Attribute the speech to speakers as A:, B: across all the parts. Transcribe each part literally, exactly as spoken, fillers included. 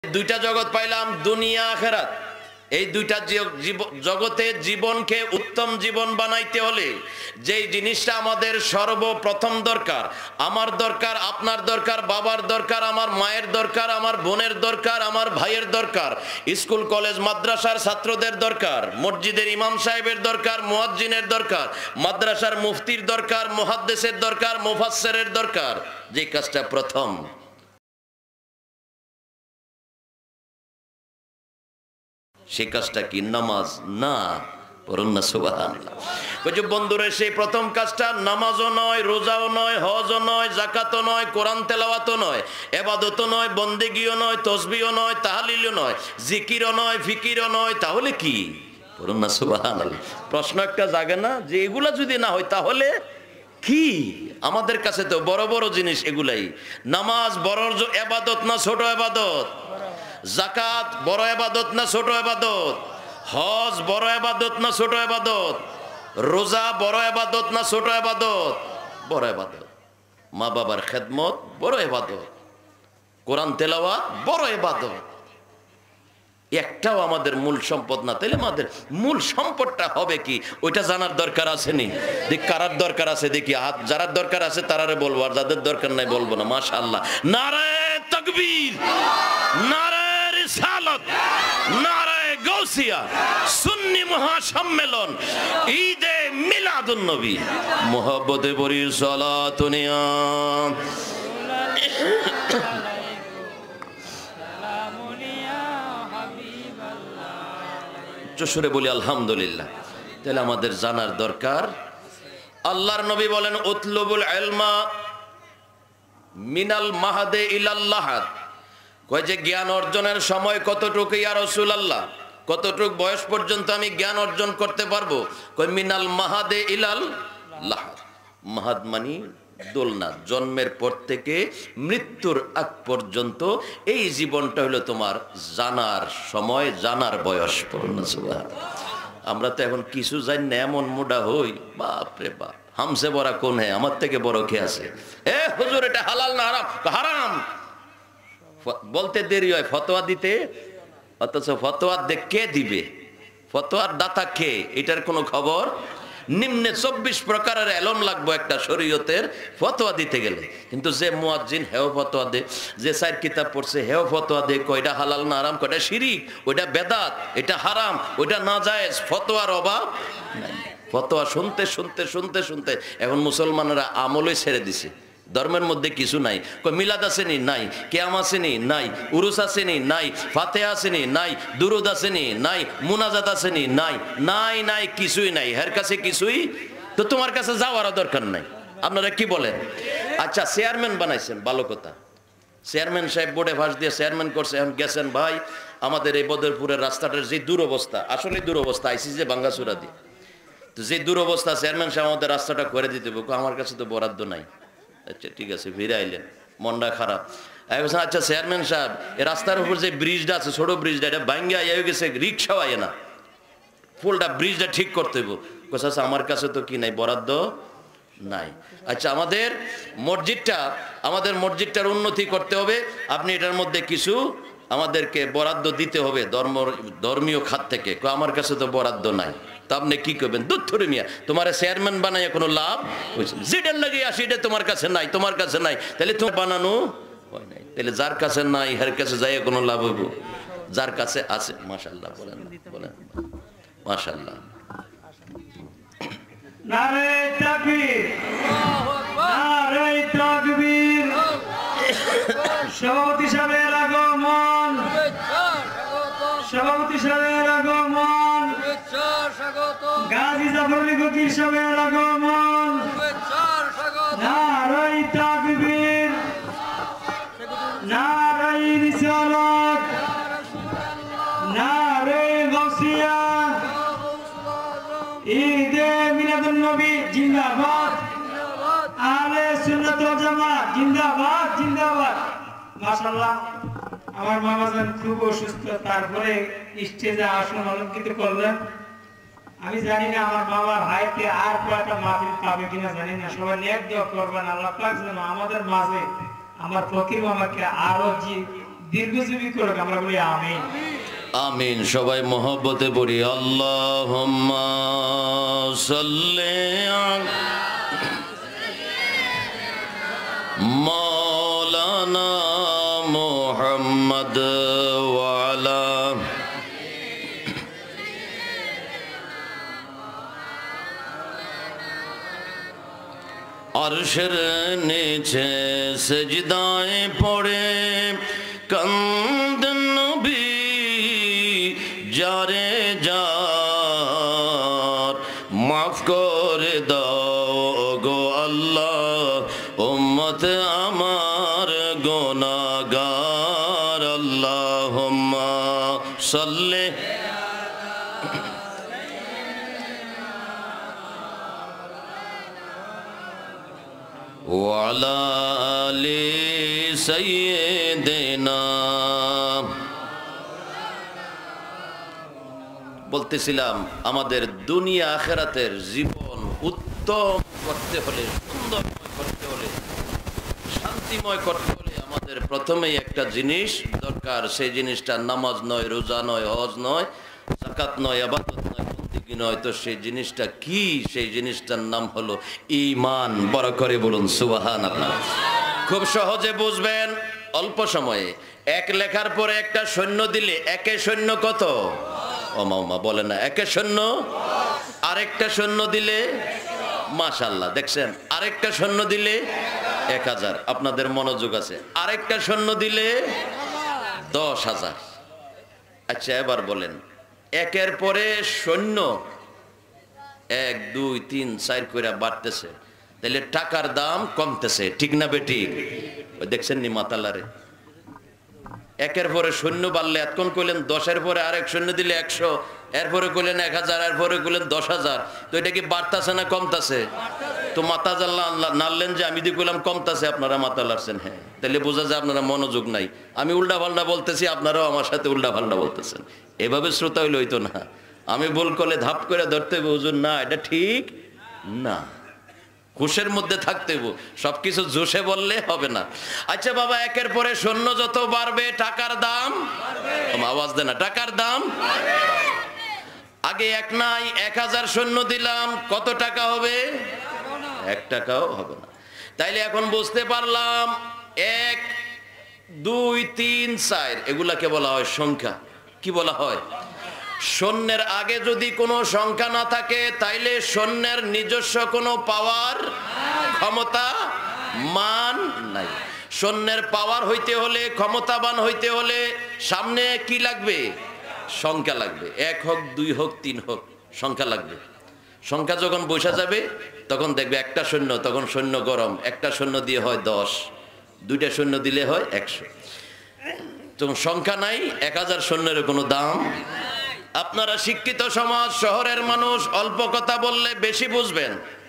A: দুইটা জগৎ পাইলাম, দুনিয়া আখিরাত। এই দুইটা জগতে জীবনকে উত্তম জীবন বানাইতে হলে যেই জিনিসটা আমাদের সর্বপ্রথম দরকার, আমার দরকার, আপনার দরকার, বাবার দরকার, আমার মায়ের দরকার, আমার বোনের দরকার, আমার ভাইয়ের দরকার, স্কুল কলেজ মাদ্রাসার ছাত্রদের দরকার, মসজিদের ইমাম সাহেবের দরকার, মুয়াজ্জিনের দরকার, মাদ্রাসার মুফতির দরকার, মুহাদ্দিসের দরকার, মুফাসসিরের দরকার। যে কাজটা প্রথম, সেই কাজটা কি? নামাজ না। পড়ুন না সুবহানাল্লাহ। ওই যে বন্ধুরা, সেই প্রথম কাজটা নামাজও নয়, রোজাও নয়, হজও নয়, যাকাতও নয়, কোরআন তেলাওয়াতও নয়, ইবাদতও নয়, বন্দেগীও নয়, তাসবিহও নয়, তাহলিলও নয়, জিকিরও নয়, ফিকিরও নয়। তাহলে কি? পড়ুন না সুবহানাল্লাহ। প্রশ্ন একটা জাগে না যে এগুলা যদি না হয় তাহলে কি? আমাদের কাছে তো বড় বড় জিনিস এগুলাই। নামাজ বড় ইবাদত না ছোট ইবাদত? যাকাত বড় ইবাদত না ছোট ইবাদত? হজ বড় ইবাদত না ছোট ইবাদত? রোজা বড় ইবাদত না ছোট ইবাদত? বড় ইবাদত। মা বাবার খেদমত বড় ইবাদত, কোরআন তেলাওয়াত বড় ইবাদত। একটাও আমাদের মূল সম্পদ না, তাহলে আমাদের মূল সম্পদটা হবে কি ওইটা জানার দরকার আছে নি? দেখ কারার দরকার আছে, দেখি হাত যারা দরকার আছে তারারে বলবো, আর যাদের দরকার নাই বলবো না। মাশাআল্লাহ। নারে তাকবীর, নারে রিসালাত, নারে গাউসিয়া, সুন্নি মহাসম্মেলন, ঈদে মিলাদুন নবী, মুহাব্বতে পড়ি সালাতুনিয়া। সুরে বলি আলহামদুলিল্লাহ। তাহলে আমাদের জানার দরকার, আল্লাহর নবী বলেন উতলুবুল ইলমা মিনাল মাহাদে ইলাল লাহাদ। কয় যে জ্ঞান অর্জনের সময় কতটুকু ইয়া রাসূলুল্লাহ? কতটুক বয়স পর্যন্ত আমি জ্ঞান অর্জন করতে পারবো? কয় মিনাল মাহাদে ইলাল লাহাদ। মাহাদ মানি দোলনা, জন্মের পর থেকে মৃত্যুর আগ পর্যন্ত এই জীবনটা হলো তোমার জানার সময়, জানার বয়স। আমরা তো এখন কিছু জানি না, এমন মোডা হই, বাপ রে বাপ, হামসে বড়া কোন হে, আমার থেকে বড় কে আছে? এ হুজুর এটা হালাল না হারাম? হারাম বলতে দেরি হয় ফতোয়া দিতে, অথচ ফতোয়া দেখ কে দিবে? ফতোয়ার দাতা কে? এটার কোনো খবর। নিম্নে চব্বিশ প্রকারের এলম লাগবে একটা শরীয়তের ফতোয়া দিতে গেলে, কিন্তু যে মুয়াজ্জিন হেও ফতোয়া দে, যে সাইড কিতাব পড়ছে হেও ফতোয়া দে, কয়টা হালাল না হারাম, কয়টা শিরিক, ওইটা বেদাত, এটা হারাম, ওইটা নাজায়েজ। ফতোয়ার অভাব নাই। ফতোয়া শুনতে শুনতে শুনতে শুনতে এখন মুসলমানেরা আমলে ছেড়ে দিছে। ধর্মের মধ্যে কিছু নাই। কই মিলাদ আসেনি? নাই। কিয়াম আসেনি? নাই। উরুস আসেনি? নাই। ফাতিহা আসেনি? নাই। দুরুদ আসেনি? নাই। মুনাজাত আসেনি? নাই। নাই নাই কিছুই নাই। এর কাছে কিছুই, তো তোমার কাছে যাওয়ার দরকার নাই। আপনারা কি বলেন? আচ্ছা, চেয়ারম্যান বানাইছেন, ভালো কথা। চেয়ারম্যান সাহেব বোর্ডে ভাস দিয়ে চেয়ারম্যান করছে, এখন গেছেন ভাই আমাদের এই বদরপুরের রাস্তাটার যে দুরবস্থা, আসলে দুরবস্থা আইসি যে ভাঙ্গাচুরা দিয়ে, তো যে দুরবস্থা চেয়ারম্যান সাহেব আমাদের রাস্তাটা করে দিতে হবে। আমার কাছে তো বরাদ্দ নাই। আচ্ছা ঠিক আছে, ফিরে আইলেন, মনটা খারাপ। আচ্ছা চেয়ারম্যান সাহেব, এই রাস্তার উপর যে ব্রিজটা আছে, ছোট ব্রিজটা, এটা ভাঙ্গা ইয়ে গেছে, রিক্সাও আয় না, ফুলটা ব্রিজটা ঠিক করতে হইব। আচ্ছা আমার কাছে তো কি নাই, বরাদ্দ নাই। আচ্ছা আমাদের মসজিদটা, আমাদের মসজিদটার উন্নতি করতে হবে, আপনি এটার মধ্যে কিছু আমাদেরকে বরাদ্দ দিতে হবে ধর্ম ধর্মীয় খাত থেকে। আমার কাছে তো বরাদ্দ নাই। তা আপনি কি করবেন? দুধরে মিয়া, তোমার চেয়ারম্যান বানাইয়া কোনো লাভ হয়েছে? যেটার লাগে আসি এটা তোমার কাছে নাই, তোমার কাছে নাই, তাহলে তোমার বানানো হয় নাই। তাহলে যার কাছে নাই এর কাছে যাইয়া কোনো লাভ হইব? যার কাছে আছে। মাশাআল্লাহ বলেন, বলেন মাশাআল্লাহ।
B: নারে তাকবীর, নারে তাকবীর। সভাপতি সাহেবের আগমন, সভাপতি সাহেবের আগমন, গাজী জাফর আলী ফকির সাহেবের আগমন। নারে তাকবীর, নারে রিসালাত, নারে গাউসিয়া, ঈদে মিলাদুন নবী জিন্দাবাদ, আহলে সুন্নাত ওয়াল জামাত জিন্দাবাদ, জিন্দাবাদ। মাশাআল্লাহ, আমার মামাজান খুব অসুস্থ, তারপরে স্টেজে আসন অলঙ্কৃত করলেন। আমি জানি না আমার বাবার হাইতে আর কয়টা মাহফিল পাবে কিনা জানি না। সবাই নেক দোয়া করবেন, আল্লাহ পাক যেন আমাদের মাঝে আমার ফকির মামাকে আরো দীর্ঘজীবী করুক, আমরা বলি আমিন।
A: আমিন। সবাই মহব্বতে পড়ি আল্লাহুম্মা সাল্লি আলা মাওলানা মুহাম্মদ ওয়া আলা আরশের নিচে সেজদায় পড়ে কান্দেন নবী যারে যার মাফ করে দাও গো আল্লাহ উম্মত আমার গুনাহগার। আল্লাহুম্মা সাল্লি ওয়ালা আলি সাইয়্যিদিনা। বলতেছিলাম আমাদের দুনিয়া আখিরাতের জীবন উত্তম করতে হলে, সুন্দরময় করতে হলে, শান্তিময় করতে হলে আমাদের প্রথমেই একটা জিনিস দরকার। সেই জিনিসটা নামাজ নয়, রোজা নয়, হজ নয়, যাকাত নয়, ইবাদত নয়, বন্দেগী নয়। তো সেই জিনিসটা কি? সেই জিনিসটার নাম হলো ঈমান। বড় করে বলুন সুবহানাল্লাহ। খুব সহজে বুঝবেন অল্প সময়ে। এক লেখার পরে একটা শূন্য দিলে একে শূন্য কত? ওমা ওমা বলে না, একে শূন্য। আরেকটা শূন্য দিলে মাশাআল্লাহ, দেখছেন আরেকটা শূন্য দিলে এক হাজার। আপনাদের মনোযোগ আছে। আরেকটা শূন্য দিলে দশ হাজার। আচ্ছা এবার বলেন, একের পরে শূন্য এক দুই তিন চার করে বাড়তেছে, তাহলে টাকার দাম কমতেছে, ঠিক না বেঠিক? ওই দেখছেন নি মাতালারে, একের পরে শূন্য বাড়লে এতক্ষণ কইলেন দশের পরে আরেক শূন্য দিলে একশো, এরপরে কইলেন এক হাজার, এরপরে কইলেন দশ হাজার। তো এটা কি বাড়তাছে না কমতাছে? তো মাথা জানলা নাড়লেন যে আমি দিয়ে কইলাম কমতাছে, আপনারা মাথা লাড়ছেন। হ্যাঁ, তাহলে বোঝা যায় আপনারা মনোযোগ নাই। আমি উল্টা পাল্টা বলতেছি, আপনারাও আমার সাথে উল্টা পাল্টা বলতেছেন। এভাবে শ্রোতা হইলে হইতো না। আমি ভুল করলে ধাপ করে ধরতে হবে, হুজুর না এটা ঠিক না। হুশের মধ্যে থাকতে হবে, সবকিছু জোশে বললে হবে না। আচ্ছা বাবা, একের পরে শূন্য যত বাড়বে টাকার দাম, আওয়াজ দেন না, টাকার দাম আগে এক নাই, এক হাজার শূন্য দিলাম, কত টাকা হবে? এক টাকাও হবে না। তাইলে এখন বুঝতে পারলাম এক দুই তিন চার এগুলাকে বলা হয় সংখ্যা। কি বলা হয়? শূন্যের আগে যদি কোনো সংখ্যা না থাকে তাইলে শূন্যের নিজস্ব কোনো পাওয়ার, ক্ষমতা, মান নাই। শূন্যের পাওয়ার হইতে হলে, ক্ষমতাবান হইতে হলে সামনে কি লাগবে? সংখ্যা লাগবে। এক হোক, দুই হোক, তিন হোক, সংখ্যা লাগবে। সংখ্যা যখন বসা যাবে তখন দেখবে একটা শূন্য, তখন শূন্য গরম। একটা শূন্য দিয়ে হয় দশ, দুইটা শূন্য দিলে হয় একশো। তখন সংখ্যা নাই, এক হাজার শূন্যের কোনো দাম। আপনারা শিক্ষিত সমাজ, শহরের মানুষ, অল্প কথা বললে বেশি বুঝবেন।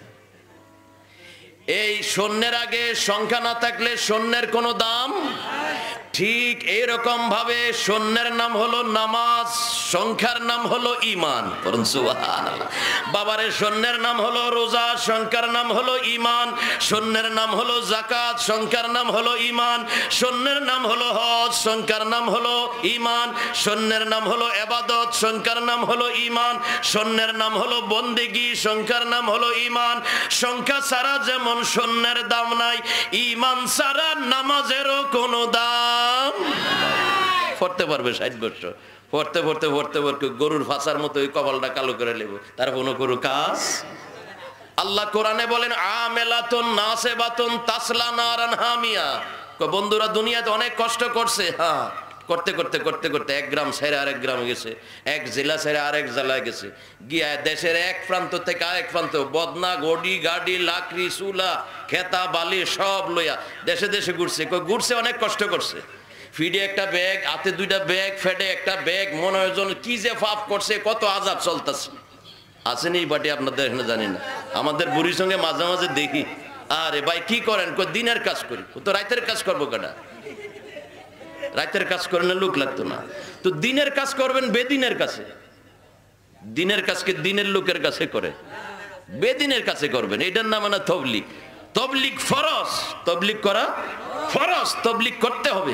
A: এই শূন্যের আগে সংখ্যা না থাকলে শূন্যের কোনো দাম। ঠিক এইরকম ভাবে শূন্যের নাম হলো নামাজ, সংখ্যার নাম হলো ঈমান। বলুন সুবহানাল্লাহ। বাবারে শূন্যের নাম হলো রোজা, সংখ্যার নাম হলো ঈমান। শূন্যের নাম হলো যাকাত, সংখ্যার নাম হলো ঈমান। শূন্যের নাম হলো হজ, সংখ্যার নাম হলো ঈমান। শূন্যের নাম হলো ইবাদত, সংখ্যার নাম হলো ঈমান। শূন্যের নাম হলো বন্দেগী, সংখ্যার নাম হলো ঈমান। সংখ্যা ছাড়া যেমন শূন্যের দাম নাই, ঈমান ছাড়া নামাজেরও কোনো দাম পড়তে পারবে ষাট বছর, পড়তে পড়তে পড়তে পড়তে গরুর ফাঁসার মতো ওই কপালটা কালো করে নেব, তার কোনো গরু কাজ। আল্লাহ কোরআনে বলেন আমেলাতুন নাসিবাতুন তাসলা নারান হামিয়া। বন্ধুরা দুনিয়াতে অনেক কষ্ট করছে, হ্যাঁ করতে করতে করতে করতে এক গ্রাম ছেড়ে আরেক গ্রামে গেছে, এক জেলা ছেড়ে আরেক জেলায় গেছে, গিয়া দেশের এক প্রান্ত থেকে আরেক প্রান্ত বদনা গড়ি গাড়ি লাকড়ি চুলা খেতা বালি সব লইয়া দেশে দেশে ঘুরছে। ঘুরছে অনেক কষ্ট করছে, ফিডে একটা ব্যাগ, হাতে দুইটা ব্যাগ, ফেডে একটা ব্যাগ, মনে হয় কি যে পাপ করছে, কত আজাব চলতেছে। আসেনি বাটে আপনাদের এখানে জানি না, আমাদের বুড়ির সঙ্গে মাঝে মাঝে দেখি, আরে ভাই কি করেন? দিনের কাজ করি। তো রাতের কাজ করবো কেনা? রাতের কাজ করেন লোক লাগতো না, তো দিনের কাজ করবেন বেদিনের কাছে। দিনের কাজকে দিনের লোকের কাছে করে, বেদিনের কাছে করবেন। এটার নাম না তবলিগ। তবলিগ ফরজ, তবলিগ করা ফরজ, তবলিগ করতে হবে।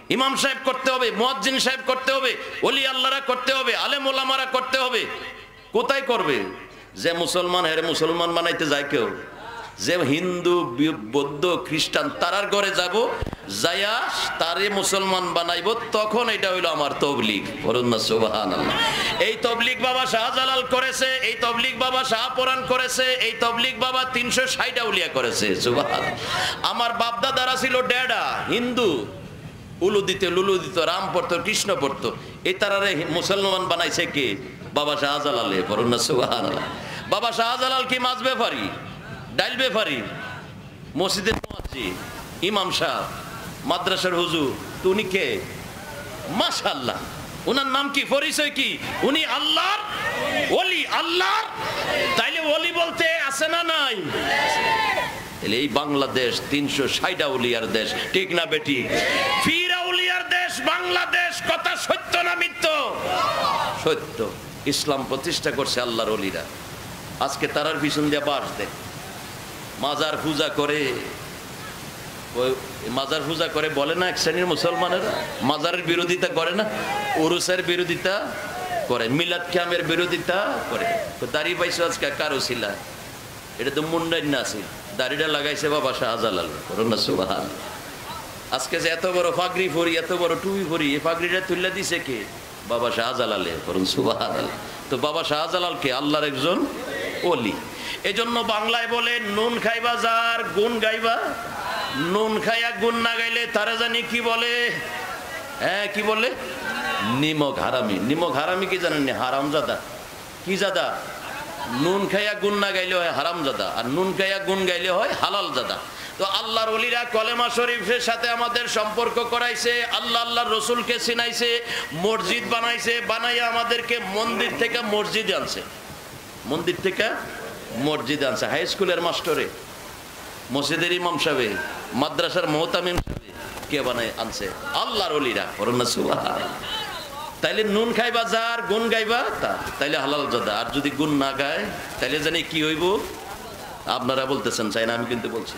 A: ইমাম সাহেব করতে হবে, মুয়াজ্জিন সাহেব করতে হবে, ওলি আল্লাহরা করতে হবে, আলেম ওলামারা করতে হবে। কোথায় করবে? যে মুসলমান হেরে মুসলমান বানাইতে যায় কেউ, যে হিন্দু বৌদ্ধ খ্রিস্টান তারার ঘরে যাব, যায়া তারে মুসলমান বানাইব, তখন এটা হইলো আমার তবলিগ। বলুন না সুবহানাল্লাহ। এই তবলিগ বাবা শাহজালাল করেছে, এই তবলিগ বাবা শাহপুরাণ করেছে, এই তবলিগ বাবা তিনশো ষাট আউলিয়া করেছে। সুবহানাল্লাহ। আমার বাপ দাদারা ছিল ডেডা হিন্দু, উলু দিত, লুলু দিত, রাম পড়তো, কৃষ্ণ পড়তো, এই তারারে মুসলমান বানাইছে কে? বাবা শাহজালালে। বলুন না সুবহানাল্লাহ। বাবা শাহজালাল কি মাছ ব্যাপারী, ডাইল ব্যাপারী, মসজিদের মুয়াজ্জিন, ইমাম সাহেব, মাদ্রাসার হুজুর? তো উনি কে? মাশাআল্লাহ। উনার নাম কি, পরিচয় কি? উনি আল্লাহর ওলি। আল্লাহর তাইলে ওলি বলতে আছে না নাই? তাহলে এই বাংলাদেশ তিনশো ষাট আউলিয়ার দেশ, ঠিক না বেটি? পীর আউলিয়ার দেশ বাংলাদেশ। কথা সত্য না মিথ্যা? সত্য। ইসলাম প্রতিষ্ঠা করছে আল্লাহর ওলিরা। আজকে তারার পিছন দিয়ে বাস দেয়, মাজার পূজা করে। ওই মাজার পূজা করে বলে না এক শ্রেণীর মুসলমানেরা, মাজারের বিরোধিতা করে না, উরুসের বিরোধিতা করে, মিলাদ কিয়ামের বিরোধিতা করে। দাড়ি পাইছো আজকে কারো ছিলা, এটা তো মুন্ডাইন না আছে, দাড়িটা লাগাইছে বাবা শাহজালাল। করুন না সুবহানাল্লাহ। আজকে যে এত বড় পাগড়ি পরি, এত বড় টুপি পরি, এই পাগড়িটা তুলে দিছে কে? বাবা শাহজালালে। করুন সুবহানাল্লাহ। তো বাবা শাহজালাল কে? আল্লাহর একজন ওলি। এজন্য বাংলায় বলে নুন খাইবা যার গুণ গাইবা, নুন খাইয়া গুণ না গাইলে তারা জানি কি বলে? হ্যাঁ কি বলে? নিমক হারামি। নিমক হারামি কি জানেন? হারামজাদা। কি জাদা? নুন খাইয়া গুণ না গাইলে হয় হারামজাদা, আর নুন খাইয়া গুণ গাইলে হয় হালাল জাদা। তো আল্লাহর ওলিরা কলেমা শরীফের সাথে আমাদের সম্পর্ক করাইছে, আল্লাহ আল্লাহর রসুলকে চিনাইছে, মসজিদ বানাইছে, বানাইয়া আমাদেরকে মন্দির থেকে মসজিদে আনছে, মন্দির থেকে মসজিদে আনছে। হাই স্কুলের মাস্টরে, মসজিদের ইমাম সাহেব, মাদ্রাসার মোহতামিম সাহেব, কে বানাই আনছে? আল্লাহর ওলিরা। করুন না সুবহানাল্লাহ। তাইলে নুন খাইবা যার গুণ গাইবা তার, তাইলে হালাল জাদা। আর যদি গুণ না গায় তাইলে জানি কি হইব? আপনারা বলতেছেন, চাই না, আমি কিন্তু বলছি।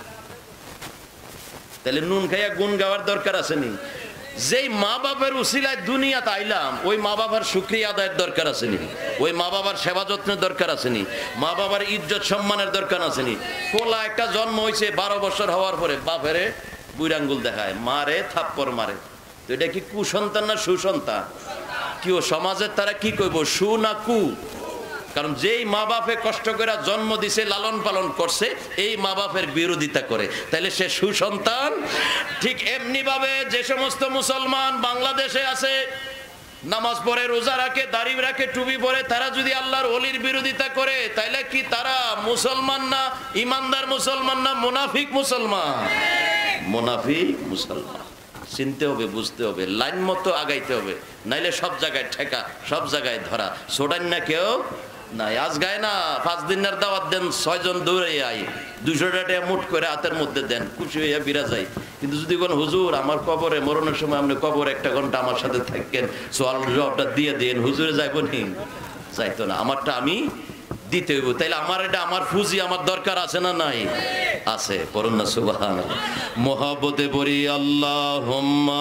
A: তাহলে নুন খাইয়া গুণ গাওয়ার দরকার আছে নি? যেই মা বাবার উসিলায় দুনিয়াতে আইলাম, ওই মা বাবার শুকরিয়া আদায়ের দরকার আছে নি? ওই মা বাবার সেবা যত্নের দরকার আছে নি? মা বাবার ইজ্জত সম্মানের দরকার আছে নি? পোলা একটা জন্ম হয়েছে, বারো বছর হওয়ার পরে বাপেরে বুইরাঙ্গুল দেখায়, মারে থাপ্পড় মারে। তো এটা কি কুসন্তান না সুসন্তান? কি ও সমাজের তারা কি কইব, সু না কু? কারণ যেই মা বাপে কষ্ট করে জন্ম দিছে, লালন পালন করছে, এই মা বাপের বিরোধিতা করে, তাহলে সে সুসন্তান? ঠিক এমনি ভাবে যে সমস্ত মুসলমান বাংলাদেশে আছে, নামাজ পড়ে, রোজা রাখে, দাড়ি রাখে, টুপি পরে, তারা যদি আল্লাহর ওলির বিরোধিতা করে, তাইলে কি তারা মুসলমান না? ইমানদার মুসলমান না মুনাফিক মুসলমান? মুনাফিক মুসলমান। চিনতে হবে, বুঝতে হবে, লাইন মতো আগাইতে হবে, নাইলে সব জায়গায় ঠেকা, সব জায়গায় ধরা। ছোটান না কেউ নাই। আজ গায় না, পাঁচ দিনের দাওয়াত দেন, ছয়জন দৌড়ে আই, দুশো টাকা মুঠ করে হাতের মধ্যে দেন, খুশি হইয়া বিরা যায়। কিন্তু যদি কোন হুজুর আমার কবরে মরণের সময় আপনি কবর একটা ঘন্টা আমার সাথে থাকেন, সোয়াল জবাবটা দিয়ে দেন, হুজুরে যাইব নি? যাইতো না। আমারটা আমি দিতে হইব। তাইলে আমার এটা আমার ফুজি, আমার দরকার আছে না নাই? আছে। পড়ুন না সুবহানাল্লাহ। মোহাব্বতে পড়ি আল্লাহুম্মা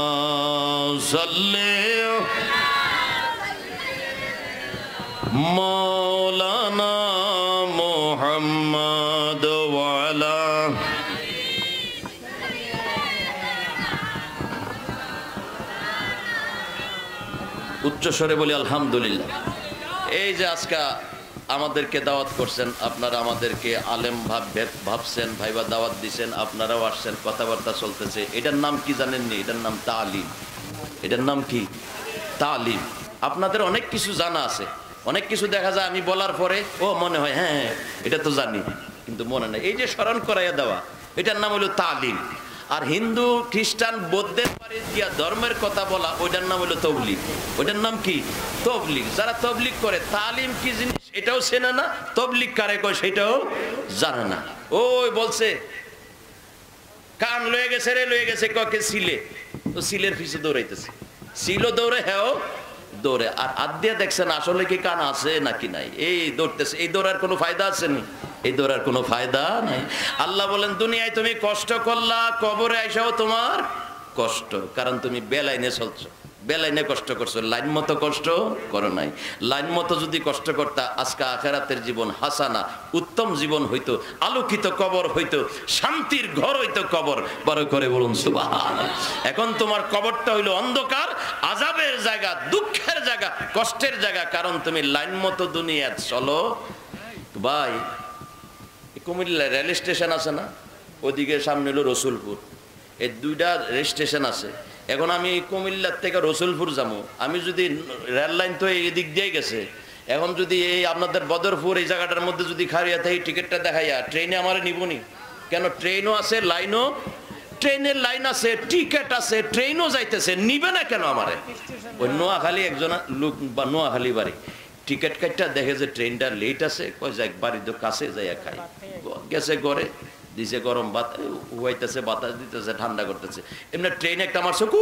A: সাল্লি মাওলানা মুহাম্মদ ওয়া আলা উচ্চস্বরে বলি আলহামদুলিল্লাহ। এই যে আজকে আমাদেরকে দাওয়াত করছেন, আপনারা আমাদেরকে আলেম ভাব ভাবছেন, ভাইবা দাওয়াত দিচ্ছেন, আপনারাও আসছেন, কথাবার্তা চলতেছে। এটার নাম কি জানেননি? এটার নাম তালিম। এটার নাম কি? তালিম। আপনাদের অনেক কিছু জানা আছে, অনেক কিছু দেখা যায় আমি বলার পরে ও মনে হয় হ্যাঁ এটা তো জানি, কিন্তু মনে নেই। এই যে স্মরণ করাইয়া দেওয়া, এটার নাম হলো তালিম। আর হিন্দু খ্রিস্টান বৌদ্ধের বাড়ি গিয়া ধর্মের কথা বলা, ওইটার নাম হলো তবলিগ। ওইটার নাম কি? তবলিগ। যারা তবলিগ করে, তালিম কি জিনিস এটাও চেনে না, তবলিগ কারে কয় সেটাও জানে না। ওই বলছে কান লয়ে গেছে রে, লয়ে গেছে ককে সিলে, তো সিলের পিছু দৌড়াইতেছে, সিলও দৌড়ে হ্যাঁ দৌড়ে। আর আদ্যা দেখছেন আসলে কি কান আছে নাকি নাই, এই দৌড়তেছে। এই দৌড়ার কোনো ফায়দা আছে নি? এই দৌড়ার কোনো ফায়দা নাই। আল্লাহ বলেন দুনিয়ায় তুমি কষ্ট করলা, কবরে আইসাও তোমার কষ্ট, কারণ তুমি বেলাইনে চলছো, বেলাইনে কষ্ট করছো, লাইন মতো কষ্ট করো নাই। লাইন মতো যদি কষ্ট করতা আজকে আখিরাতের জীবন হাসানা উত্তম জীবন হইতো, আলোকিত কবর হইতো, শান্তির ঘর হইতো কবর। বড় করে বলুন সুবহানাল্লাহ। এখন তোমার কবরটা হইলো অন্ধকার, আযাবের জায়গা, দুঃখের জায়গা, কষ্টের জায়গা, কারণ তুমি লাইন মতো দুনিয়া চলো। ভাই কুমিল্লা রেল স্টেশন আছে না, ওদিকে সামনে হলো রসুলপুর, এই দুইটা রেল স্টেশন আছে। এখন আমি কুমিল্লার থেকে রসুলপুর যাবো, আমি যদি রেল লাইন তো এদিক দিয়ে গেছে, এখন যদি এই আপনাদের বদরপুর এই জায়গাটার মধ্যে যদি খারিয়া থাকি টিকিটটা দেখাইয়া ট্রেনে আমার নিবনি কেন? ট্রেনও আছে, লাইনও, ট্রেনের লাইন আছে, টিকিট আছে, ট্রেনও যাইতেছে, নিবে না কেন আমারে? ওই নোয়াখালী একজন লোক বা নোয়াখালী বাড়ি টিকিট কাটটা দেখে যে ট্রেনটা লেট আছে, কয় যাক বাড়ি তো কাছে যাইয়া খাই, গেছে ঘরে দিছে গরম ভাত হুয়াইতেছে, বাতাস দিতেছে, ঠান্ডা করতেছে। এমনি ট্রেন একটা মারছে, কু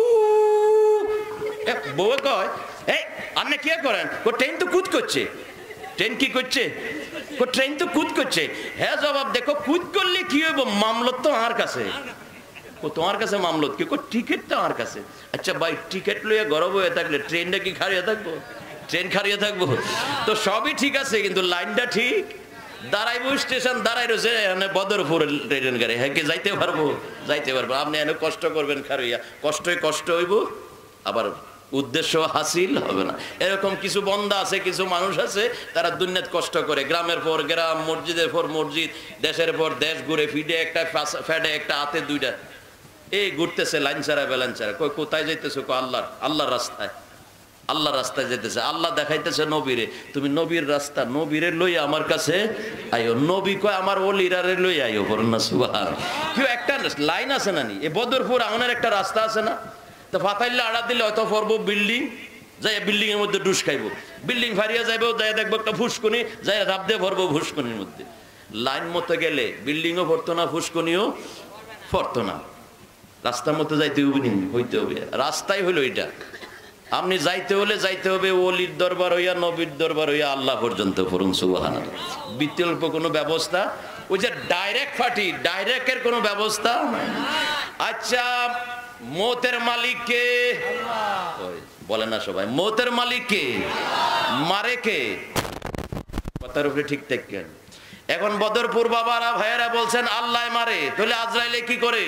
A: বউ কয় এই আপনি কি করেন? ও ট্রেন তো কুদ করছে। ট্রেন কি করছে? ও ট্রেন তো কুদ করছে। হ্যাঁ জবাব দেখো, কুদ করলে কি হইব? মামলত তো আমার কাছে। ও তোমার কাছে মামলত কি? টিকিট তো আমার কাছে। আচ্ছা ভাই টিকিট লইয়া গরম হয়ে থাকলে ট্রেনটা কি খারিয়ে থাকবো? ট্রেন খারিয়ে থাকবো? তো সবই ঠিক আছে, কিন্তু লাইনটা ঠিক দাঁড়াইবো, স্টেশন দাঁড়াই রয়েছে এখানে বদরপুর ট্রেন গাড়ি, হ্যাঁ কি যাইতে পারবো? যাইতে পারবো। আপনি এনে কষ্ট করবেন খারিয়া, কষ্টই কষ্ট হইব, আবার উদ্দেশ্য হাসিল হবে না। এরকম কিছু বন্দা আছে, কিছু মানুষ আছে, তারা দুনিয়াত কষ্ট করে, গ্রামের পর গ্রাম, মসজিদের পর মসজিদ, দেশের পর দেশ ঘুরে ফিডে একটা ফ্যাডে একটা হাতে দুইটা এই ঘুরতেছে, লাইন ছাড়া বেলাইন ছাড়া। কই কোথায় যাইতেছে? কো আল্লাহর আল্লাহর রাস্তায়, আল্লাহ রাস্তায় যেতেছে। আল্লাহ দেখাইতেছে নবীরে, তুমি নবীর রাস্তা, নবীরে লই আমার কাছে আইও। নবী কয় আমার ওলিরারে লই আইও। বলেন না সুবহানাল্লাহ। কেউ একটা লাইন আছে না নি, এই বদরপুর আমাদের একটা রাস্তা আছে না, তো ফাতাইলে আড়া দিলে হয়তো পড়বো বিল্ডিং, যাই বিল্ডিং এর মধ্যে ডুস খাইবো, বিল্ডিং ফারিয়া যাইবো, যাই দেখবো একটা ফুসকুনি, যাই রাব দিয়ে ভরবো ফুসকুনির মধ্যে। লাইন মতো গেলে বিল্ডিংও পড়তো না, ফুসকুনিও পড়তো না, রাস্তার মতো যাইতে হবে, হইতে হবে। রাস্তাই হইলো এটা। আপনি যাইতে হলে যাইতে হবে ওলির দরবার হইয়া, নবীর দরবার হইয়া, আল্লাহ পর্যন্ত পড়ুন সুবহানাল্লাহ। বিকল্প কোনো ব্যবস্থা, ওই যে ডাইরেক্ট পার্টি, ডাইরেক্টের কোনো ব্যবস্থা। আচ্ছা মৌতের মালিক কে? বলে না সবাই, মৌতের মালিক কে? মারে কে? কথার উপরে ঠিক থাকেন। এখন বদরপুর বাবারা ভাইয়েরা বলছেন আল্লাহ মারে, তাহলে আজরাইলে কি করে?